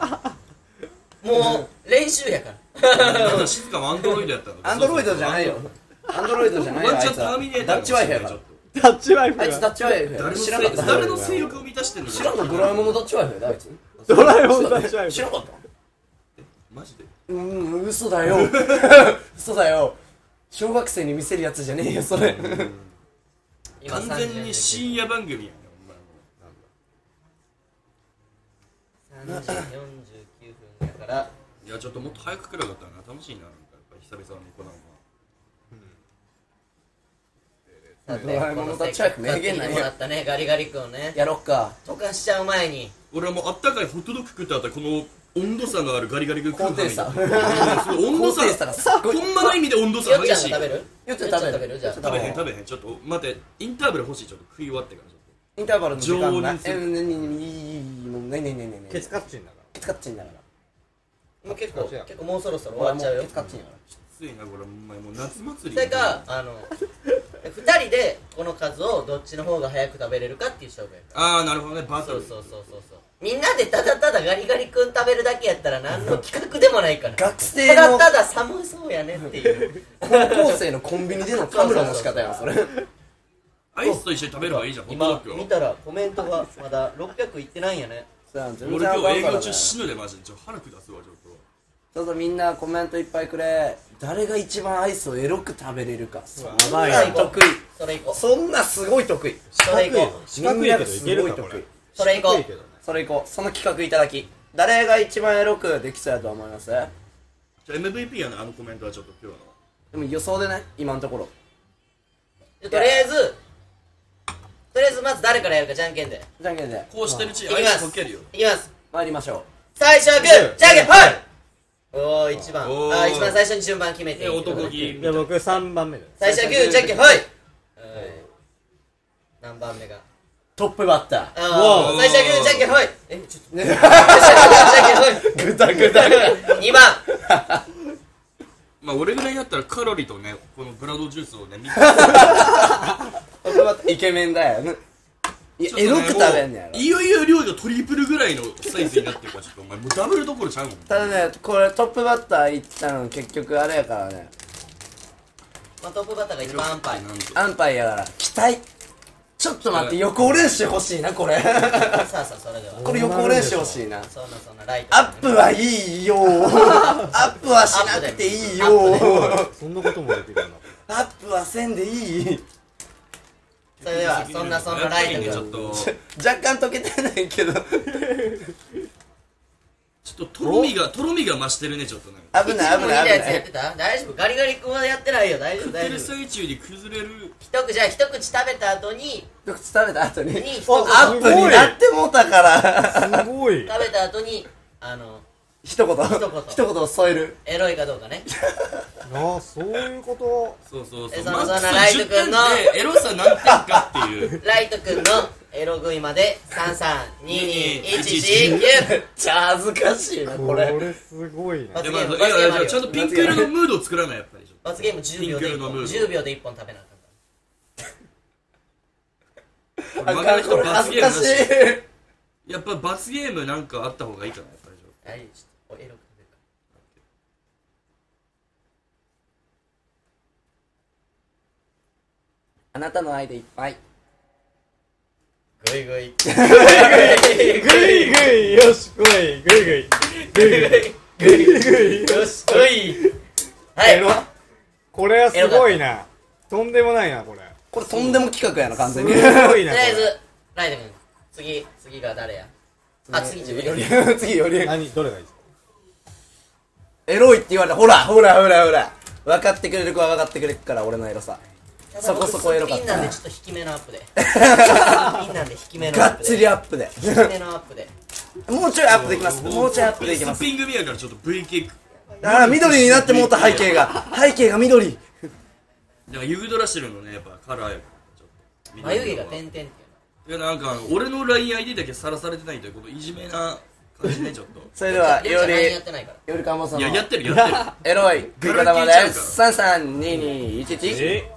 もう練習やからなんか静かもアンドロイドやったの。 アンドロイドじゃないよ。アンドロイドじゃないよ。 ワンチャンタあいつはーミネーターダッチワイフやから。 タッチワイフあいつダがッチワイフや。 誰の知らなかった。 誰の性欲を満たしてんのか知らんのドラえもんのダッチワイフやであいつ。 ドラえもんタッチワイフ。 知らなかった。 マジでうん嘘だよ。嘘だよ。小学生に見せるやつじゃねえよそれ。 今完全に深夜番組やねお前も。 さんじよんじゅうきゅうふんやからいやちょっともっと早く来ればよかったな。楽しいな。なんかやっぱり久々に行うのは。 さてドラえもんのタッチワイフ名言ないよ買ってきてもらったねガリガリ君をねやろっか。 溶かしちゃう前に俺はもうあったかいホットドッグ食った後この温度差があるガリガリ君食う高低差。 ために温度差高低差がすっごい。 ほんまの意味で温度差よっちゃん激しい。 が食べるよっちゃん食べるよっちゃん食べるじゃあ食べへん食べへん。ちょっと待ってインターバル欲しい。ちょっと食い終わってからちょっインターバルの時間ない。 常温にするえ、ねねねねもうねねねねね。 ケツカッチンだかケツカッチンだから。 もう結構そうや結構もうそろそろ終ほらもうわっちゃうよケツカッチンやかときついなこれ。お前もう夏祭りそれかあのふたりでこの数をどっちの方が早く食べれるかっていう勝負やかああなるほどね。バらトル。 そうそうそうそうそうみんなでただただガリガリ君食べるだけやったら何の企画でもないからら。学生ただのただ寒そうやねっていう高校生のコンビニでのカムロの仕方やんそれ。 アイスと一緒に食べればいいじゃんホットド今ッグを。 見たらコメントがまだろっぴゃくいってないんやねそう全然俺今日営業あかんからね中死ぬでマジでちょっと腹下すわちょっとそうそうみんなコメントいっぱいくれ。誰が一番アイスをエロく食べれるか。そんなばいな得意。 それいこうそんなすごい得意。 それいこう四角いけどいけるかこれ。 それいこう四角いけどねそれいこう。その企画いただき。誰が一番エロくできそうやと思います？でじゃあ エムブイピー やなあのコメントはちょっと今日のも予想でね、今のところ。 とりあえずとりあえずまず誰からやるかじゃんけんでじゃんけんでこうしてるうちにいきますアイス溶けるよいきます参りましょ最初はグーじゃんけんはいおー一番おーあー一番最初に順番決めていでい男気いや僕さんばんめだよ最初はグーじゃんけんはい何番目がう。トップバッター。 あー最初はグーじゃんけんはいえちょっとね最初はグーじゃんけんはいぐだぐだ。 にばんまあ俺ぐらいだったらカロリーとねこのブラドジュースをねみんなトップバッターイケメンだよね。いやちょっとねエロく食べんねやろもう。いよいよ量がトリプルぐらいのサイズになってるからちょっとお前もうダブルどころちゃうもんただね、これトップバッター行ったの結局あれやからね。 まあトップバッターが一番安牌なんとアンパイやから期待。ちょっと待って、予行練習欲しいなこれ。 さあさあそれではこれ予行練習欲しいな。 そんなそんなライトアップはいいよ。アップはしなくていいよ。 そんなこともできるんだアップはせんでいい。 それではそんなそんなライトやっぱりねちょ君っと若干溶けてないけど。 ちょっととろみがとろみが増してるねちょっとね危ない危ない危いつもいいやつやない。 ってた大丈夫ガリガリ君はやってないよ大丈夫食ってる大丈夫最中に崩れる一口じゃあ一口食べた後に一口食べた後にに一口おアップになってもうたから。 すごい食べた後にあの一言一言一言添える。 エロいかどうかねああそういうことそうそうそうえそのマックスそのライトじゅってん君のでエロさ何点かっていうライト君のエロ食いまでさんさんににいちいちきゅうめっちゃ恥ずかしいなここれ。 れすごいね罰いやまあいゲーム罰ゲームあるよやいやちゃんとピンク色のムードを作らないやっぱり罰ゲームじゅうびょうでいっぽんピンク色のムードじゅうびょうでいっぽん食べなあかんあかんこれ恥ずかしい。 やっぱ罰ゲームなんかあった方がいいかなやっぱりはいちょっとエロく食べるかあなたの愛でいっぱい。 グイグイグイグイよし来いグイグイグイグイグイグイよしグイはいエロこれはすごいなとんでもないなこれこれとんでも企画やな完全に。 すごいなとこりあえずれライト君次次が誰やあ次自分より次より何どれがいいですかエロいって言われた。ほらほらほらほら。分かってくれる子は分かってくれるから俺のエロさ。そこそこエロかったピンなんでちょっと低めのアップでピンなんで低めのアップでがっつりアップで。 低めのアップでもうちょいアップできます。もうちょいアップできます。 スピン組やからちょっと V ケーキだから緑になってもうた背景が。背景が緑。 だからユードラシルのねやっぱカラーやからちょっと眉毛が点々っていういやなんか俺の ラインアイディー だけさらされてないということいじめな感じねちょっとそれではよりょうちゃん ライン やりってないからよりかもさんのいややってるやってるエロい食い方までさんさんににいちいち。 え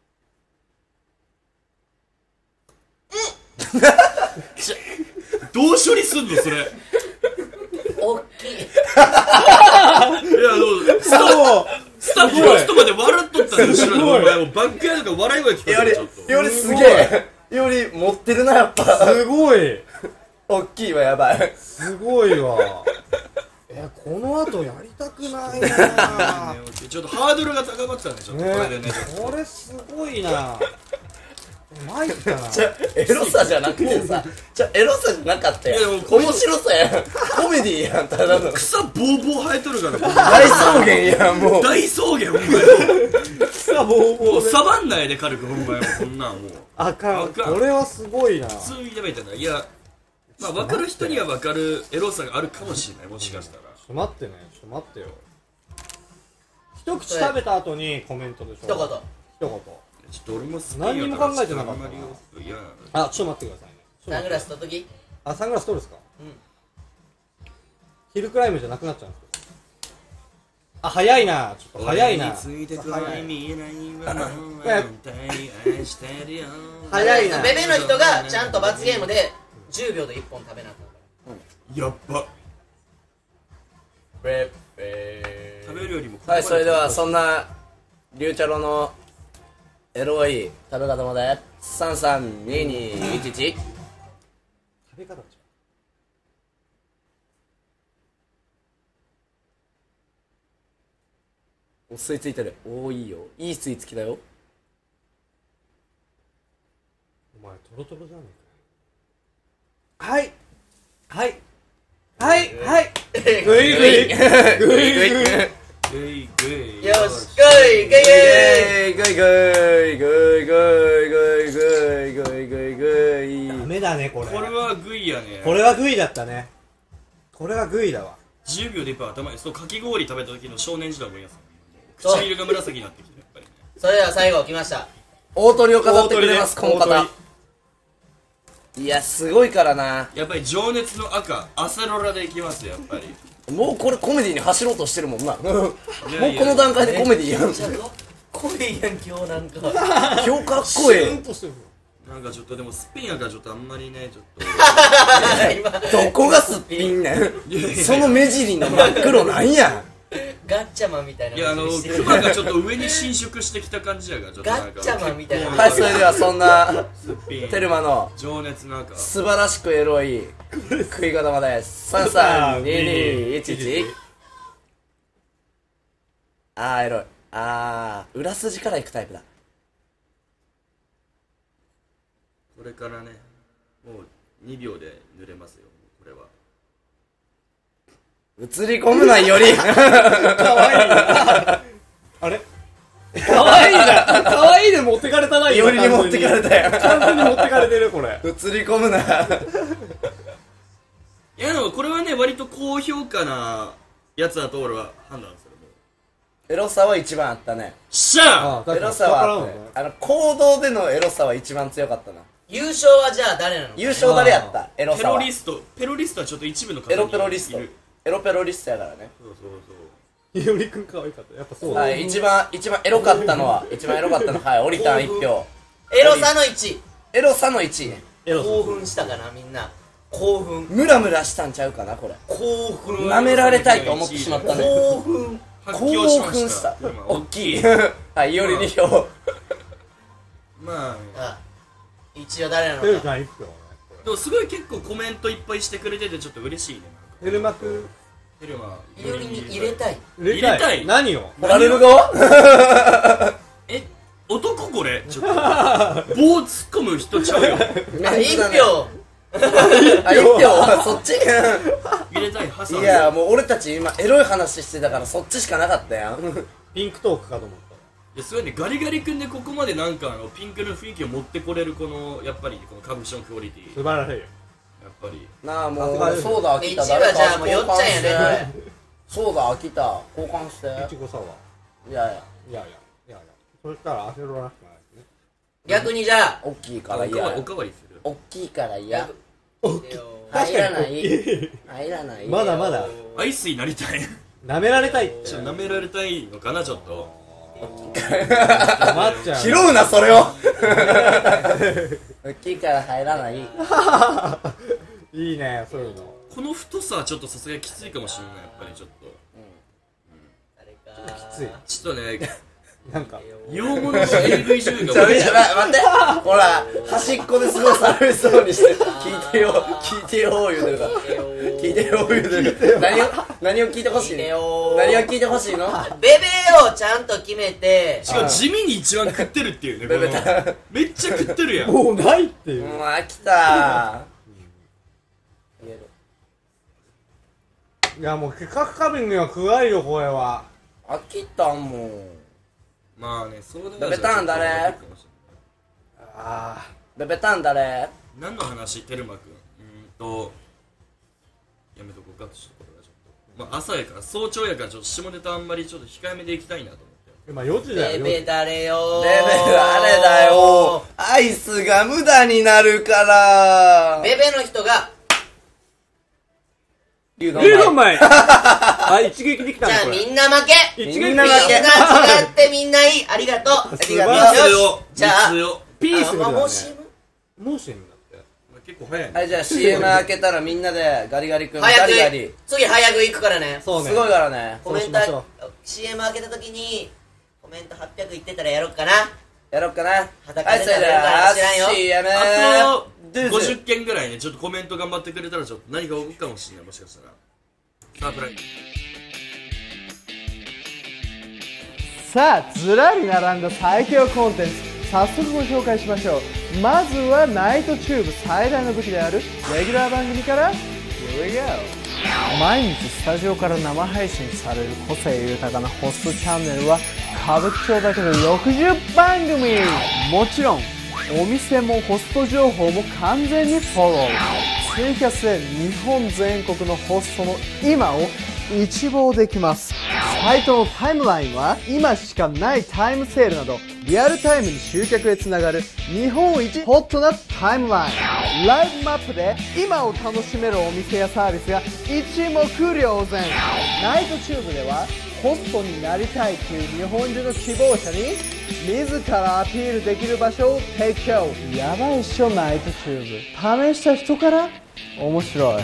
どう処理すんのそれいや大きいあのスタッフスタッフの人まで笑っとったんですよお前もうバックヤードが笑い声聞こえよりたちょっとよりすげえ。より持ってるなやっぱ。 すごいおっきいわやばい。 すごいわえこの後やりたくないなちょっとハードルが高まってたねちょっとこれでねねちょっとこれすごいな参ったなじゃエロさじゃなくてさ、じゃエロさじゃなかったよいやでもこれ面白さやん。コメディやんただの。 草ボーボー生えとるから大草原やんもう。 大草原ほんまよ草ボーもうボーでサバンナやで軽くほんまよこんなんもうあかんあかんこれはすごいな普通にやばいじゃないいやまあ分かる人には分かるエロさがあるかもしれないもしかしたらちょっと待ってねちょっと待ってよ一口食べた後にコメントでしょ一言一言ちょっと俺も好き何にも考えてなかったなあんまりいやあちょっと待ってくださいねちょっと待ってサングラスの時あサングラス取るんですかうんヒルクライムじゃなくなっちゃうんですかあ早いなちょっと早いな俺についてこい見えないわもう早い愛してるよ早いなベベの人がちゃんと罰ゲームでじゅうびょうでいっぽん食べなかったやっばベベ食べるよりもはい、それではそんなリュウチャロのエロい食べ方までさんさんににいちいち。 食べ方違うお吸いついてる。おおいいよ、いい吸い付きだよ。 お前トロトロじゃねえか。はいはいはいはいぐいぐいぐいぐいぐいグイグイよしグイグイグイグイグイグイグイグイグイグイグイ。 ダメだねこれ。 これはグイやね。 これはグイだったね。これはグイだわ。 じゅうびょうでいっぱい頭にそうかき氷食べた時の少年時代思い出す。 そう唇が紫になってきてやっぱりね。 それでは最後来ました。 大鳥を飾ってくれます、この大鳥方。いやすごいからな。 やっぱり情熱の赤アセロラでいきますよやっぱり。 もうこれコメディに走ろうとしてるもんな。もういやいやこの段階でコメディやん。 じゃあかっこいいやん今日なんか今日かっこえシュンとしてるなんかちょっとでもスピンやからちょっとあんまりねちょっと今え。どこがすっぴんねん。 いやいやいやその目尻の真っ黒なんや。 ガッチャマンみたいないやあの感じしてるクマがちょっと上に伸縮してきた感じやからちょっとなんかガッチャマンみたいなはい、それではそんなスピンテルマの情熱の赤素晴らしくエロい食い方まですさんさんににいちいち。あーエロい。あー裏筋からいくタイプだ。 これからねもうにびょうで濡れますよこれは。 映り込むなより。 かわいいなあれかわいいなかわいいで持ってかれたな。 よりに持ってかれたよ。 完全に持ってかれてるこれ。 映り込むな。 いやでもこれはね割と高評価なやつだと俺は判断する。もうエロさは一番あったね。 しゃあエロさはあってあの行動でのエロさは一番強かったな。 優勝はじゃあ誰なの？ 優勝誰やった？エロペさはロリストペロリストはちょっと一部の方にエロペロリストいる。 エロペロリストやからね。 そうそうそういおりくん可愛かった。やっぱそうだ。 はい、一番一番エロかったのは一番エロかったのははいオリタン一票。 エロさのいちい。 エロさのいちい。 エロ興奮したかなみんな。興奮ムラムラしたんちゃうかなこれ。 興奮舐められたいと思ってしまったね。 興奮発狂し興まし奮したた。 今大きい。はいいおりに票。 まああ一応誰なのテルか。 ちゃん一票ね。 でもすごい結構コメントいっぱいしてくれててちょっと嬉しいね。 テルマくテルマいおりに入れたい。 入入れたい何を掘られる側？ え男これちょっと棒突っ込む人ちゃうよ。 あ一票。 あ一票そっち。 入れたいハサン。 いやもう俺たち今エロい話してたからそっちしかなかったやん。 ピンクトークかと思った。 いやすごいねガリガリ君でここまでなんかあのピンクの雰囲気を持ってこれるこのやっぱりこのカブションクオリティ素晴らしいよ。 やっぱりなあもうさすがですそうだ飽きた。 で一部はじゃあもうよっちゃんやねそうだ飽きた交換して。 いちごサワいやいやー。いやいやいやいや。そしたらアセロラしかないですね。 逆にじゃあ大きいかおら嫌かわりおかわりする。 大きいから嫌。 確入らなかにい入らない。 まだまだアイスになりたい。 舐められたいって。 ちょっと舐められたいのかなちょっと。 待っちゃう。 拾うなそれを。大きいから入らない。 いいねそういうの。 この太さはちょっとさすがにきついかもしれないやっぱりちょっと。 誰かきつい。 ちょっとねなんか洋物の エーブイ 女優がちょ待って待ってほら端っこですごい寂しそうにして聞いてよ聞いてよ言うてるから聞いてよ言うてる。何を何を聞いてほしいの？何を聞いてほしいの？ ベベをちゃんと決めてしかも地味に一番食ってるっていうねこベベタのめっちゃ食ってるやん。 もうないっていう。 もう飽きた。 いやもう企画過敏には食わいよこれは。 飽きたもん。 まあねそうだベベタン誰？ ああ。 ベベタン誰？ 何の話テルマくんうーんとやめとこうかちょっとこれはちょっとまあ朝やから早朝やからちょっと下ネタあんまりちょっと控えめでいきたいなと思って今よじだよ。 ベベ誰よベベあれだよアイスが無駄になるからベベの人が牛丼牛丼前。あ一撃できたじゃあねこれ。 みんな負け一撃みんな負けみんな違ってみんないいありがとうありがとうよしよじゃあ三つよピースあまあもうだね。 シームもう シーエム だって。 まあ結構早いねはいじゃあ シーエム 開けたらみんなでガリガリ君ガ早くリガリ次早く行くからねそうね。 すごいからねコメントそうしましょシーエム 開けた時にコメントはっぴゃくいってたらやろうかなやろうかな裸はいそれでで食べるからは知らんよシーエムあとドゥーズごじゅっけんぐらいねちょっとコメント頑張ってくれたらちょっと何か起こるかもしれないもしかしたらサープライズさあずらり並んだ最強コンテンツ早速ご紹介しましょう。まずはナイトチューブ最大の武器であるレギュラー番組から Here we go。 毎日スタジオから生配信される個性豊かなホストチャンネルは歌舞伎町だけでろくじゅうばんぐみ。もちろんお店もホスト情報も完全にフォロー。ツイキャスで日本全国のホストの今を一望できます。サイトのタイムラインは今しかないタイムセールなどリアルタイムに集客へつながる日本一ホットなタイムライン。ライブマップで今を楽しめるお店やサービスが一目瞭然。ナイトチューブではホストになりたいという日本中の希望者に自らアピールできる場所を提供。やばいっしょナイトチューブ。試した人から面白い。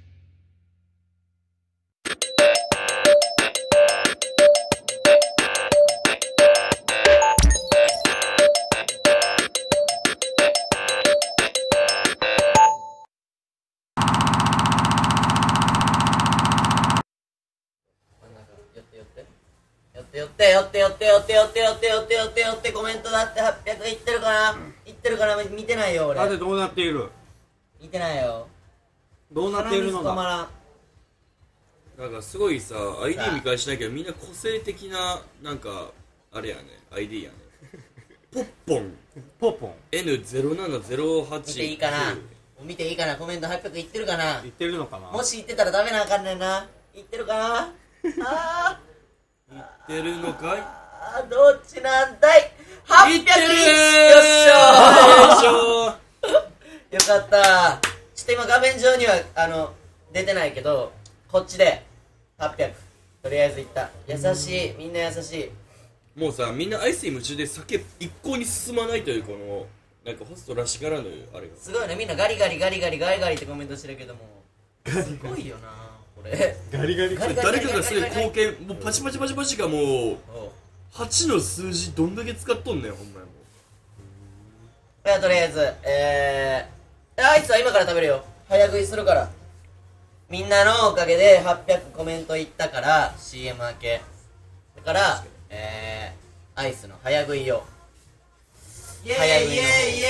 寄って寄って寄って寄って寄って寄って寄って寄って寄ってコメントだってはっぴゃくいってるかないってるかな。見てないよ俺。 さてどうなっている。 見てないよ。 どうなっているのだ。 止まらん。 なんかすごいさ アイディー 見返しないけどみんな個性的ななんかあれやね アイディー やねポッポンポッポンエヌゼロななゼロはち見ていいかな。見ていいかな。コメントはっぴゃくいってるかな。 言ってるのかな。 もし言ってたらダメなあかんねんな。言ってるかな。あ言ってるのかい。 あどっちなんだい。はっぴゃくいち。よっしょーよかった。ちょっと今画面上にはあの出てないけどこっちではっぴゃくとりあえずいった。優しい。みんな優しい。 もうさみんなアイスに夢中で酒一向に進まないというこのなんかホストらしからぬあれがすごいね。みんなガリガリガリガリガリガリってコメントしてるけどもすごいよなこれ。 ガリガリ。 誰かがすごい貢献もうパチパチパチパチがもうはちの数字どんだけ使っとんねんほんまにもう。 いやとりあえずえーアイスは今から食べるよ。早食いするから。みんなのおかげではっぴゃくコメントいったから シーエム 明けだからえーアイスの早食いをイェイイェイイェイイェイイェイイェ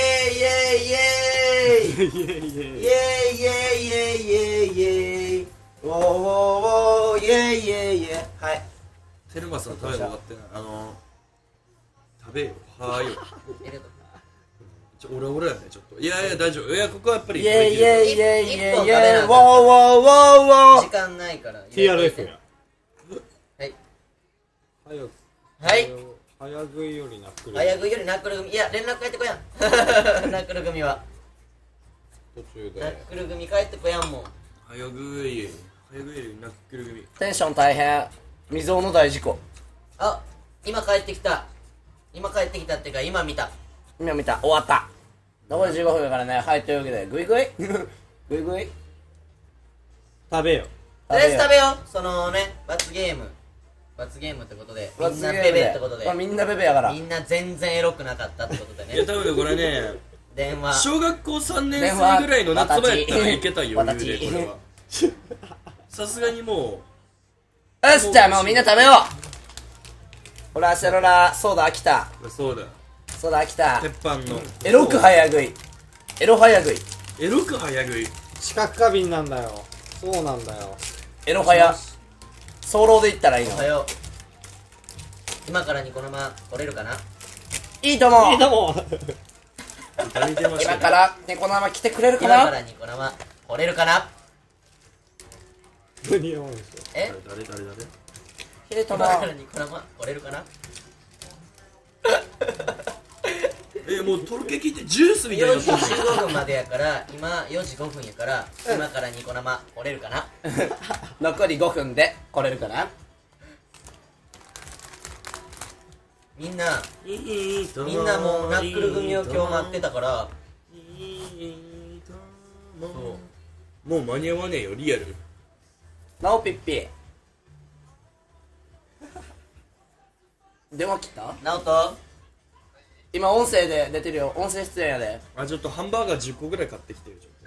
イイェイイェイイェイイェイイェイイェイイェイおーおーおーイェイイェイイェイ。はいテルマさん食べ終わってないあの食べよはーよちょ俺俺やねちょっといやいや大丈夫いやここはやっぱりイェイイェイイェイイェイイェイイェイウォーウォーウォーウォー時間ないからティーアールエフ や。 はい早くはい早食いよりナックル。 早食いよりナックル組。いや連絡返ってこやんナックル組は途中でナックル組帰ってこやんもん。 早食い早食いよりナックル組。 テンション大変。未曾有の大事故。 あ今帰ってきた。今帰ってきたっていうか今見た。 今見た。終わった。残りじゅうごふんだからね。はい、というわけでグイグイグイグイ食べよ。 とりあえず食べよう。そのね罰ゲーム罰ゲームってことでみんなベベってことで、 まあ、みんなベベやからみんな全然エロくなかったってことでね。 いや多分ねこれね電話小学校さんねん生ぐらいの夏場やったらいけた余裕でこれはさすがにもうよしじゃあもうみんな食べよう。ほらセロラソーダ飽きた。 そうだソーダ飽きた。 鉄板のエロく早食い。エロ早食い。 エロく早食い。 四角過敏なんだよ。そうなんだよ。 エロ早早漏でいったらいいの。 おはよう。今からニコ生取れるかな。 いいと思う。 いいとも。 今からニコ生来てくれるか今かな。 らニコ生取れるかな。 何をですよ。 え誰誰誰ヒデト今マからニコ生取れるかな。 えもうとろけきってジュースみたいなよじじゅうごふんまでやから今よじごふんやから今からニコ生取れるかな。 残りごふんで来れるかな。 みんなみんなもうナックル組を今日待ってたからそうもう間に合わねえよリアル。 なおぴっぴ電話切った。 ナオト今音声で出てるよ。音声出演やで。 あちょっとハンバーガーじゅっこぐらい買ってきてよちょっ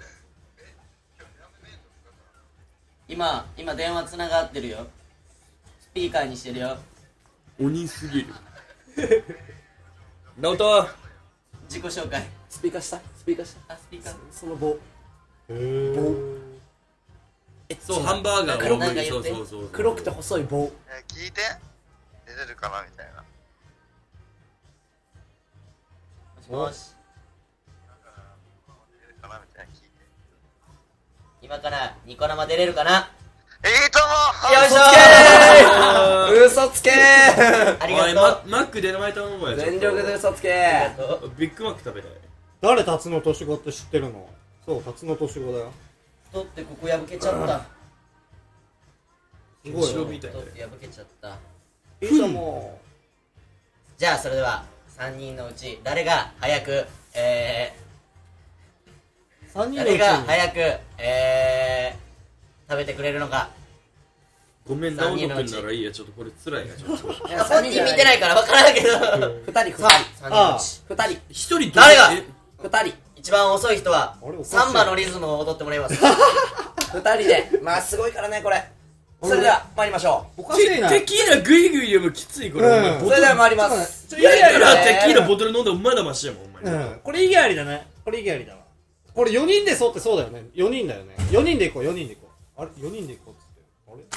今今電話つながってるよ。スピーカーにしてるよ。 鬼すぎるナオト自己紹介。 スピーカーしたスピーカーしたあ、スピーカー。 その棒へーそうハンバーガー黒をなんか言ってそうそうそう黒くて細い棒。 え聞いて出れるかなみたいな。 もしもし。 出れるかなみたいな聞いて。 今からニコ生出れるかな。 いいとよいしょ嘘つけーありおいがとう。 ママック出前頼むわよ。 全力で嘘つけありーがとう。 ビッグマック食べたい。 誰辰野年子って知ってるの？そう辰野年子だよ。 太ってここ破けちゃった。 すごいよ後ろみたいな太って破けちゃった。 いいともじゃあそれではさんにんのうち誰が早くえー、 三人のうちに誰が早くえー、食べてくれるのか。 ごめん、ナオト君ならいいや、ちょっとこれ辛いな、ちょっと。 いや本人見てないから分からんけど。 ふたりふたりさんにんのうちふたり一人誰がえふたり一番遅い人はあれおかしいサンバのリズムを踊ってもらいます。 ふたりでまあすごいからねこれ。それでは参りましょおかしいな。 テキーラグイグイでもきついこれ、 うんお前ボトルうそれでは参ります。 ちょいやいやいやだからテキーラボトル飲んだらまだマシやもん、お前。 うん、これ意義ありだね。これ意義ありだわ。これよにんでそうってそうだよね。よにんだよね。よにんで行こう、よにんで行こう。あれ ?よ 人で行こうっつって。あれ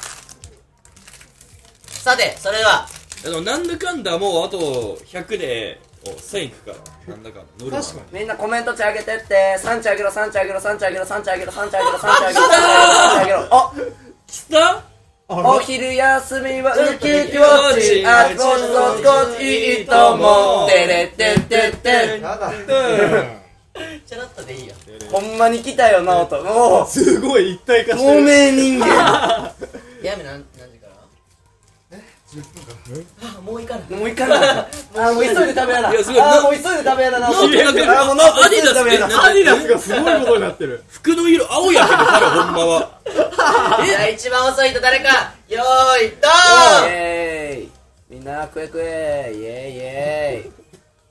さてそれではでもなんだかんだもうあとひゃくでせんいくからなんだかんだ乗るわ確かに。 う。みんなコメント値上げてって産地上げろ産地上げろ産地上げろ産地上げろ産地上げろ産地上げろ産地上げろあ来たお昼休みはウキウキウォッチあちこちそちこちいいと思ってれってってってやだ。 ちょろっとでいいよ。 ほんまに来たよナオトもすごい一体化う透してる。 明人間やめ何何時からえじゅっぷんかあもういかないもう行かないあもう急いで食べやないやすごいあもう急いで食べやなナオトナオトなんかあもうナオト急いで食べやなアディダスアディダスがすごいことになってる。 服の色青やけど彼ほんまはじゃあ一番遅い人誰かよーいドイエーイみんな食え食えイエーイイエーイ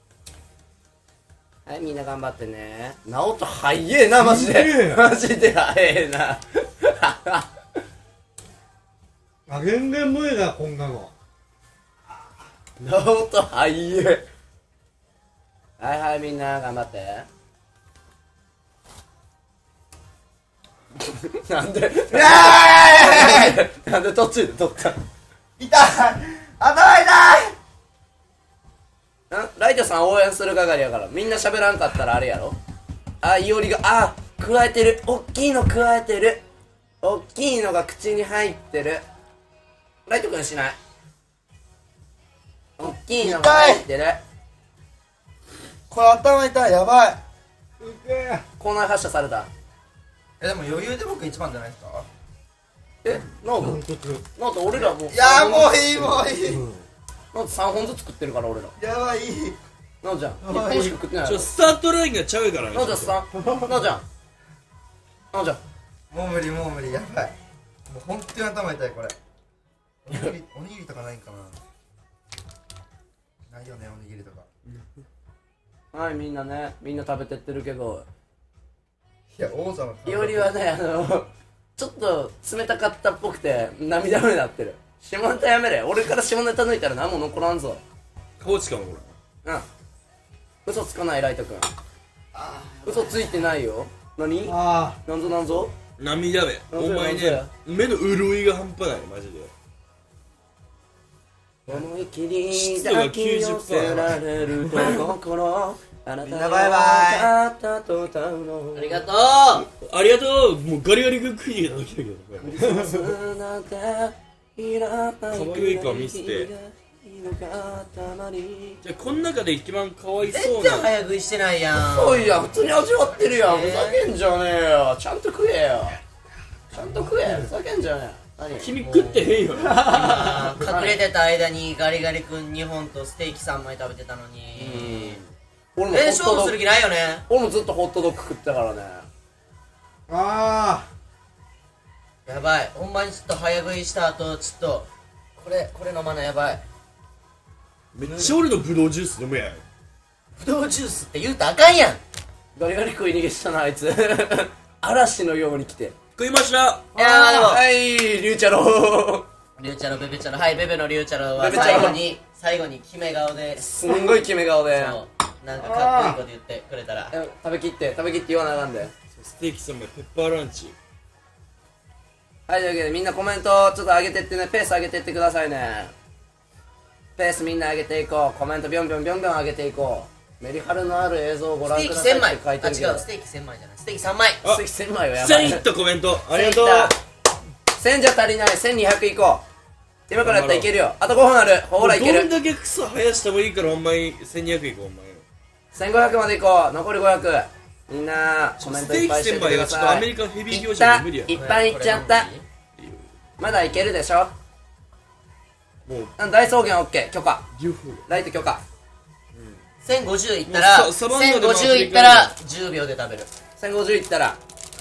はいみんな頑張ってねナオト早えなマジでマジで早えなあ、全然無理だ、こんなの。 ナオト早えはいはいみんな頑張ってなんでなんで途中で取った痛い。頭痛い。 んライトさん応援する係やからみんな喋らんかったらあれやろあいおりがあ加えてるおっきいの加えてるおっきいのが口に入ってるライトくんしないおっきいのが入ってるこれ頭痛い。やばい。 口内発射されたえでも余裕で僕一番じゃないですか。 えノートノート俺らもういやーもういいもういい。 ノートさんぼんずつ食ってるから俺らやばい。 ノーちゃんいっぽんしか食ってないちょスタートラインがちゃうからねノーちゃんさんノーちゃんノーちゃんもう無理もう無理。やばい。もう本当に頭痛いこれ。おにぎりおにぎりとかないんかな。ないよねおにぎりとか。 はいみんなねみんな食べてってるけどいや王座の。 いおりはねあのちょっと冷たかったっぽくて涙目になってる下ネタやめれ俺から下ネタ抜いたら何も残らんぞ顔近かもこうん嘘つかないライトくん嘘ついてないよ何あなんぞなんぞれ涙目なんぞやお前なんぞやね目の潤いが半端ないマジで思い切り抱き寄せられると心あなたみんなバイバイあったと歌うのありがとうありがとうもうガリガリグックリが起きたけどこれなんていらない可愛いか見せてじゃあこの中で一番かわいそ全うな然早食いしてないやんおいや普通に味わってるやんえーふざけんじゃねえよちゃんと食えよちゃんと食えふざけんじゃねえ何君食ってへんよな今隠れてた間にガリガリ君にほんとステーキさんまい食べてたのに俺もえホットドッグ勝負する気ないよね俺もずっとホットドッグ食ったからねあやばいほんまにちょっと早食いした後ちょっとこれこれ飲まないやばいめっちゃ俺のブドウジュース飲むやんブドウジュースって言うたらあかんやんいガリガリ食い逃げしたなあいつ嵐のように来て食いましたやまあでもはいリュウチャロリューチャロベベチャロ、はい、ベベのリューチャロはベベチャロ最後に最後に決め顔ですんごい決め顔でそうなんかかっこいいこと言ってくれたらえ食べきって食べきって言わなあかんで。 ステーキさん枚ペッパーランチ。 はい、というわけでみんなコメントちょっと上げてってね、ペース上げてってくださいね。ペースみんな上げていこう。コメントビョンビョンビョンビョン上げていこう。メリハルのある映像をご覧ステーキくださいせんまいって書いてあるけど。 違うステーキせんまいじゃないステーキさんまいステーキせんまいはやばい。 せんヒットコメントありがとう。 せんじゃ足りない。せんにひゃくいこう。今からやったらいけるよ。あとごふんある。ほらいける。 どんだけ草生やしてもいいからほんまにせんにひゃくいこうお前。 せんごひゃくまでいこう。残りごひゃく。みんなコメントいっぱいしてってくだステーキせんまいはちょっとアさい。 メリカンヘビー業いった者で無理や。 いっぱいいっちゃった。まだいけるでしょ。 もううん大草原オッケー許可。 両方ライト許可。 せんごじゅういったらもうササバンナでもせんごじゅういったらじゅうびょうで食べるせんごじゅういったら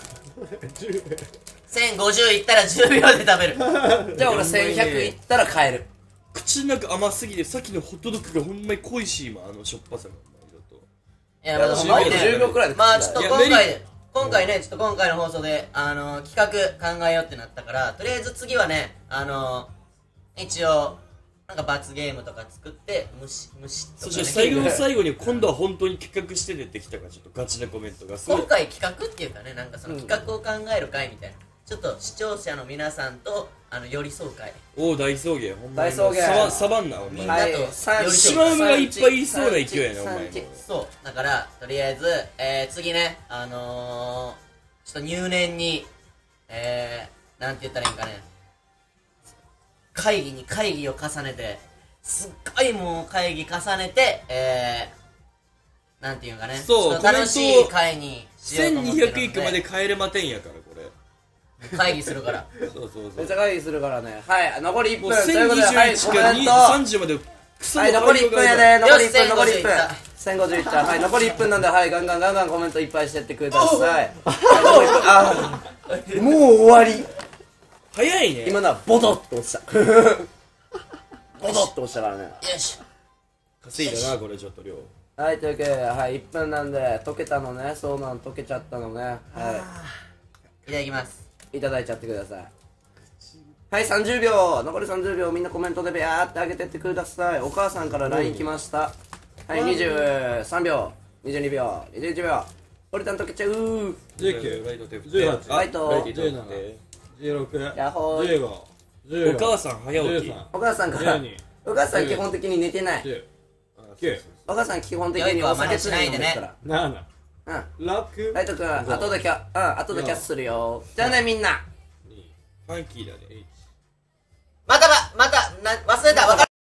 せんごじゅういったらじゅうびょうで食べるじゃあ俺せんひゃくいったら帰る。 口の中甘すぎてさっきのホットドッグがほんまに恋しい今あのしょっぱさがいやまだいやマジでじゅうびょうくらいでまあちょっといやメリ今回今回ねちょっと今回の放送であの企画考えようってなったからとりあえず次はねあの一応なんか罰ゲームとか作って虫虫とか、ね、 そして最後の最後に今度は本当に企画して出てきたからちょっとガチなコメントがすごい今回企画っていうかねなんかその企画を考える会みたいな、ちょっと視聴者の皆さんとあの寄り添う会おお大草原ほんまに大草原サバサバンナほんまにみんなと寄り添うシマウマがいっぱいいそうな勢いやねお前もそうだからとりあえず、えー、次ねあのー、ちょっと入念にえー、なんて言ったらいいんかね会議に会議を重ねてすっごいもう会議重ねてえー、なんていうんかねそうちょっと楽しい会にしようと思ってるのでせんにひゃくいくまで帰れまてんやからこれ会議するからそうそうそうめっちゃ会議するからね。はい残りいっもうぷんということではいせんにじゅういちからコメントさんじゅうまで草はいの残りいっぷんやで残りいっぷんよし残りいっぷんせんごじゅういったせんごじゅういったはい残りいっぷんなんではいガンガンガンガンコメントいっぱいしてってくださいはい残りいっぷんあーもう終わり早いね今のはボトッと落ちたボトッと落ちたからねよし稼いだなこれちょっと量はいというわけではいいっぷんなんで溶けたのねそうなん溶けちゃったのねはいいただきますいただいちゃってくださいはいさんじゅうびょう残りさんじゅうびょうみんなコメントでビャーって上げてってくださいお母さんから ライン 来ましたはいにじゅうさんびょうにじゅうにびょうにじゅういちびょうポリタン溶けちゃうじゅうきゅうライト手振じゅうはちライトライト手振っじゅうななてじゅうろくヤッホーじゅうごじゅうよんお母さん早起きじゅうさんお母さんからじゅうにお母さん基本的に寝てないじゅうきゅうお母さん基本的にお酒つないでねななうんろくライトくん後でキャうん後でキャッスするよじゃあねみんなファンキーだねまたままたな忘れたわかる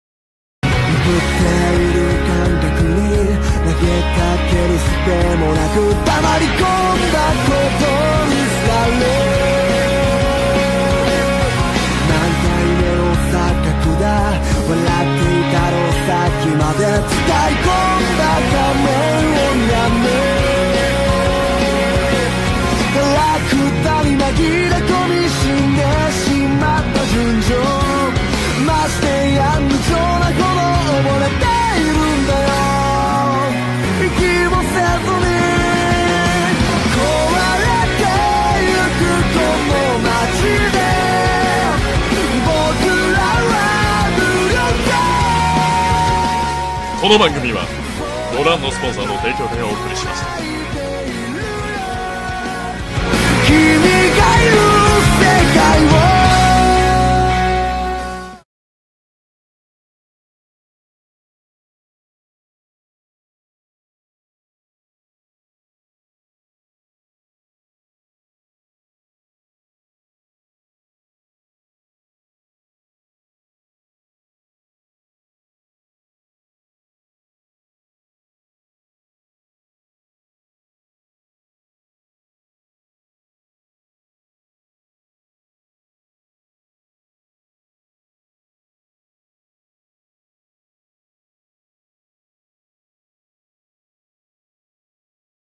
この番組はご覧のスポンサーの提供でお送りしました。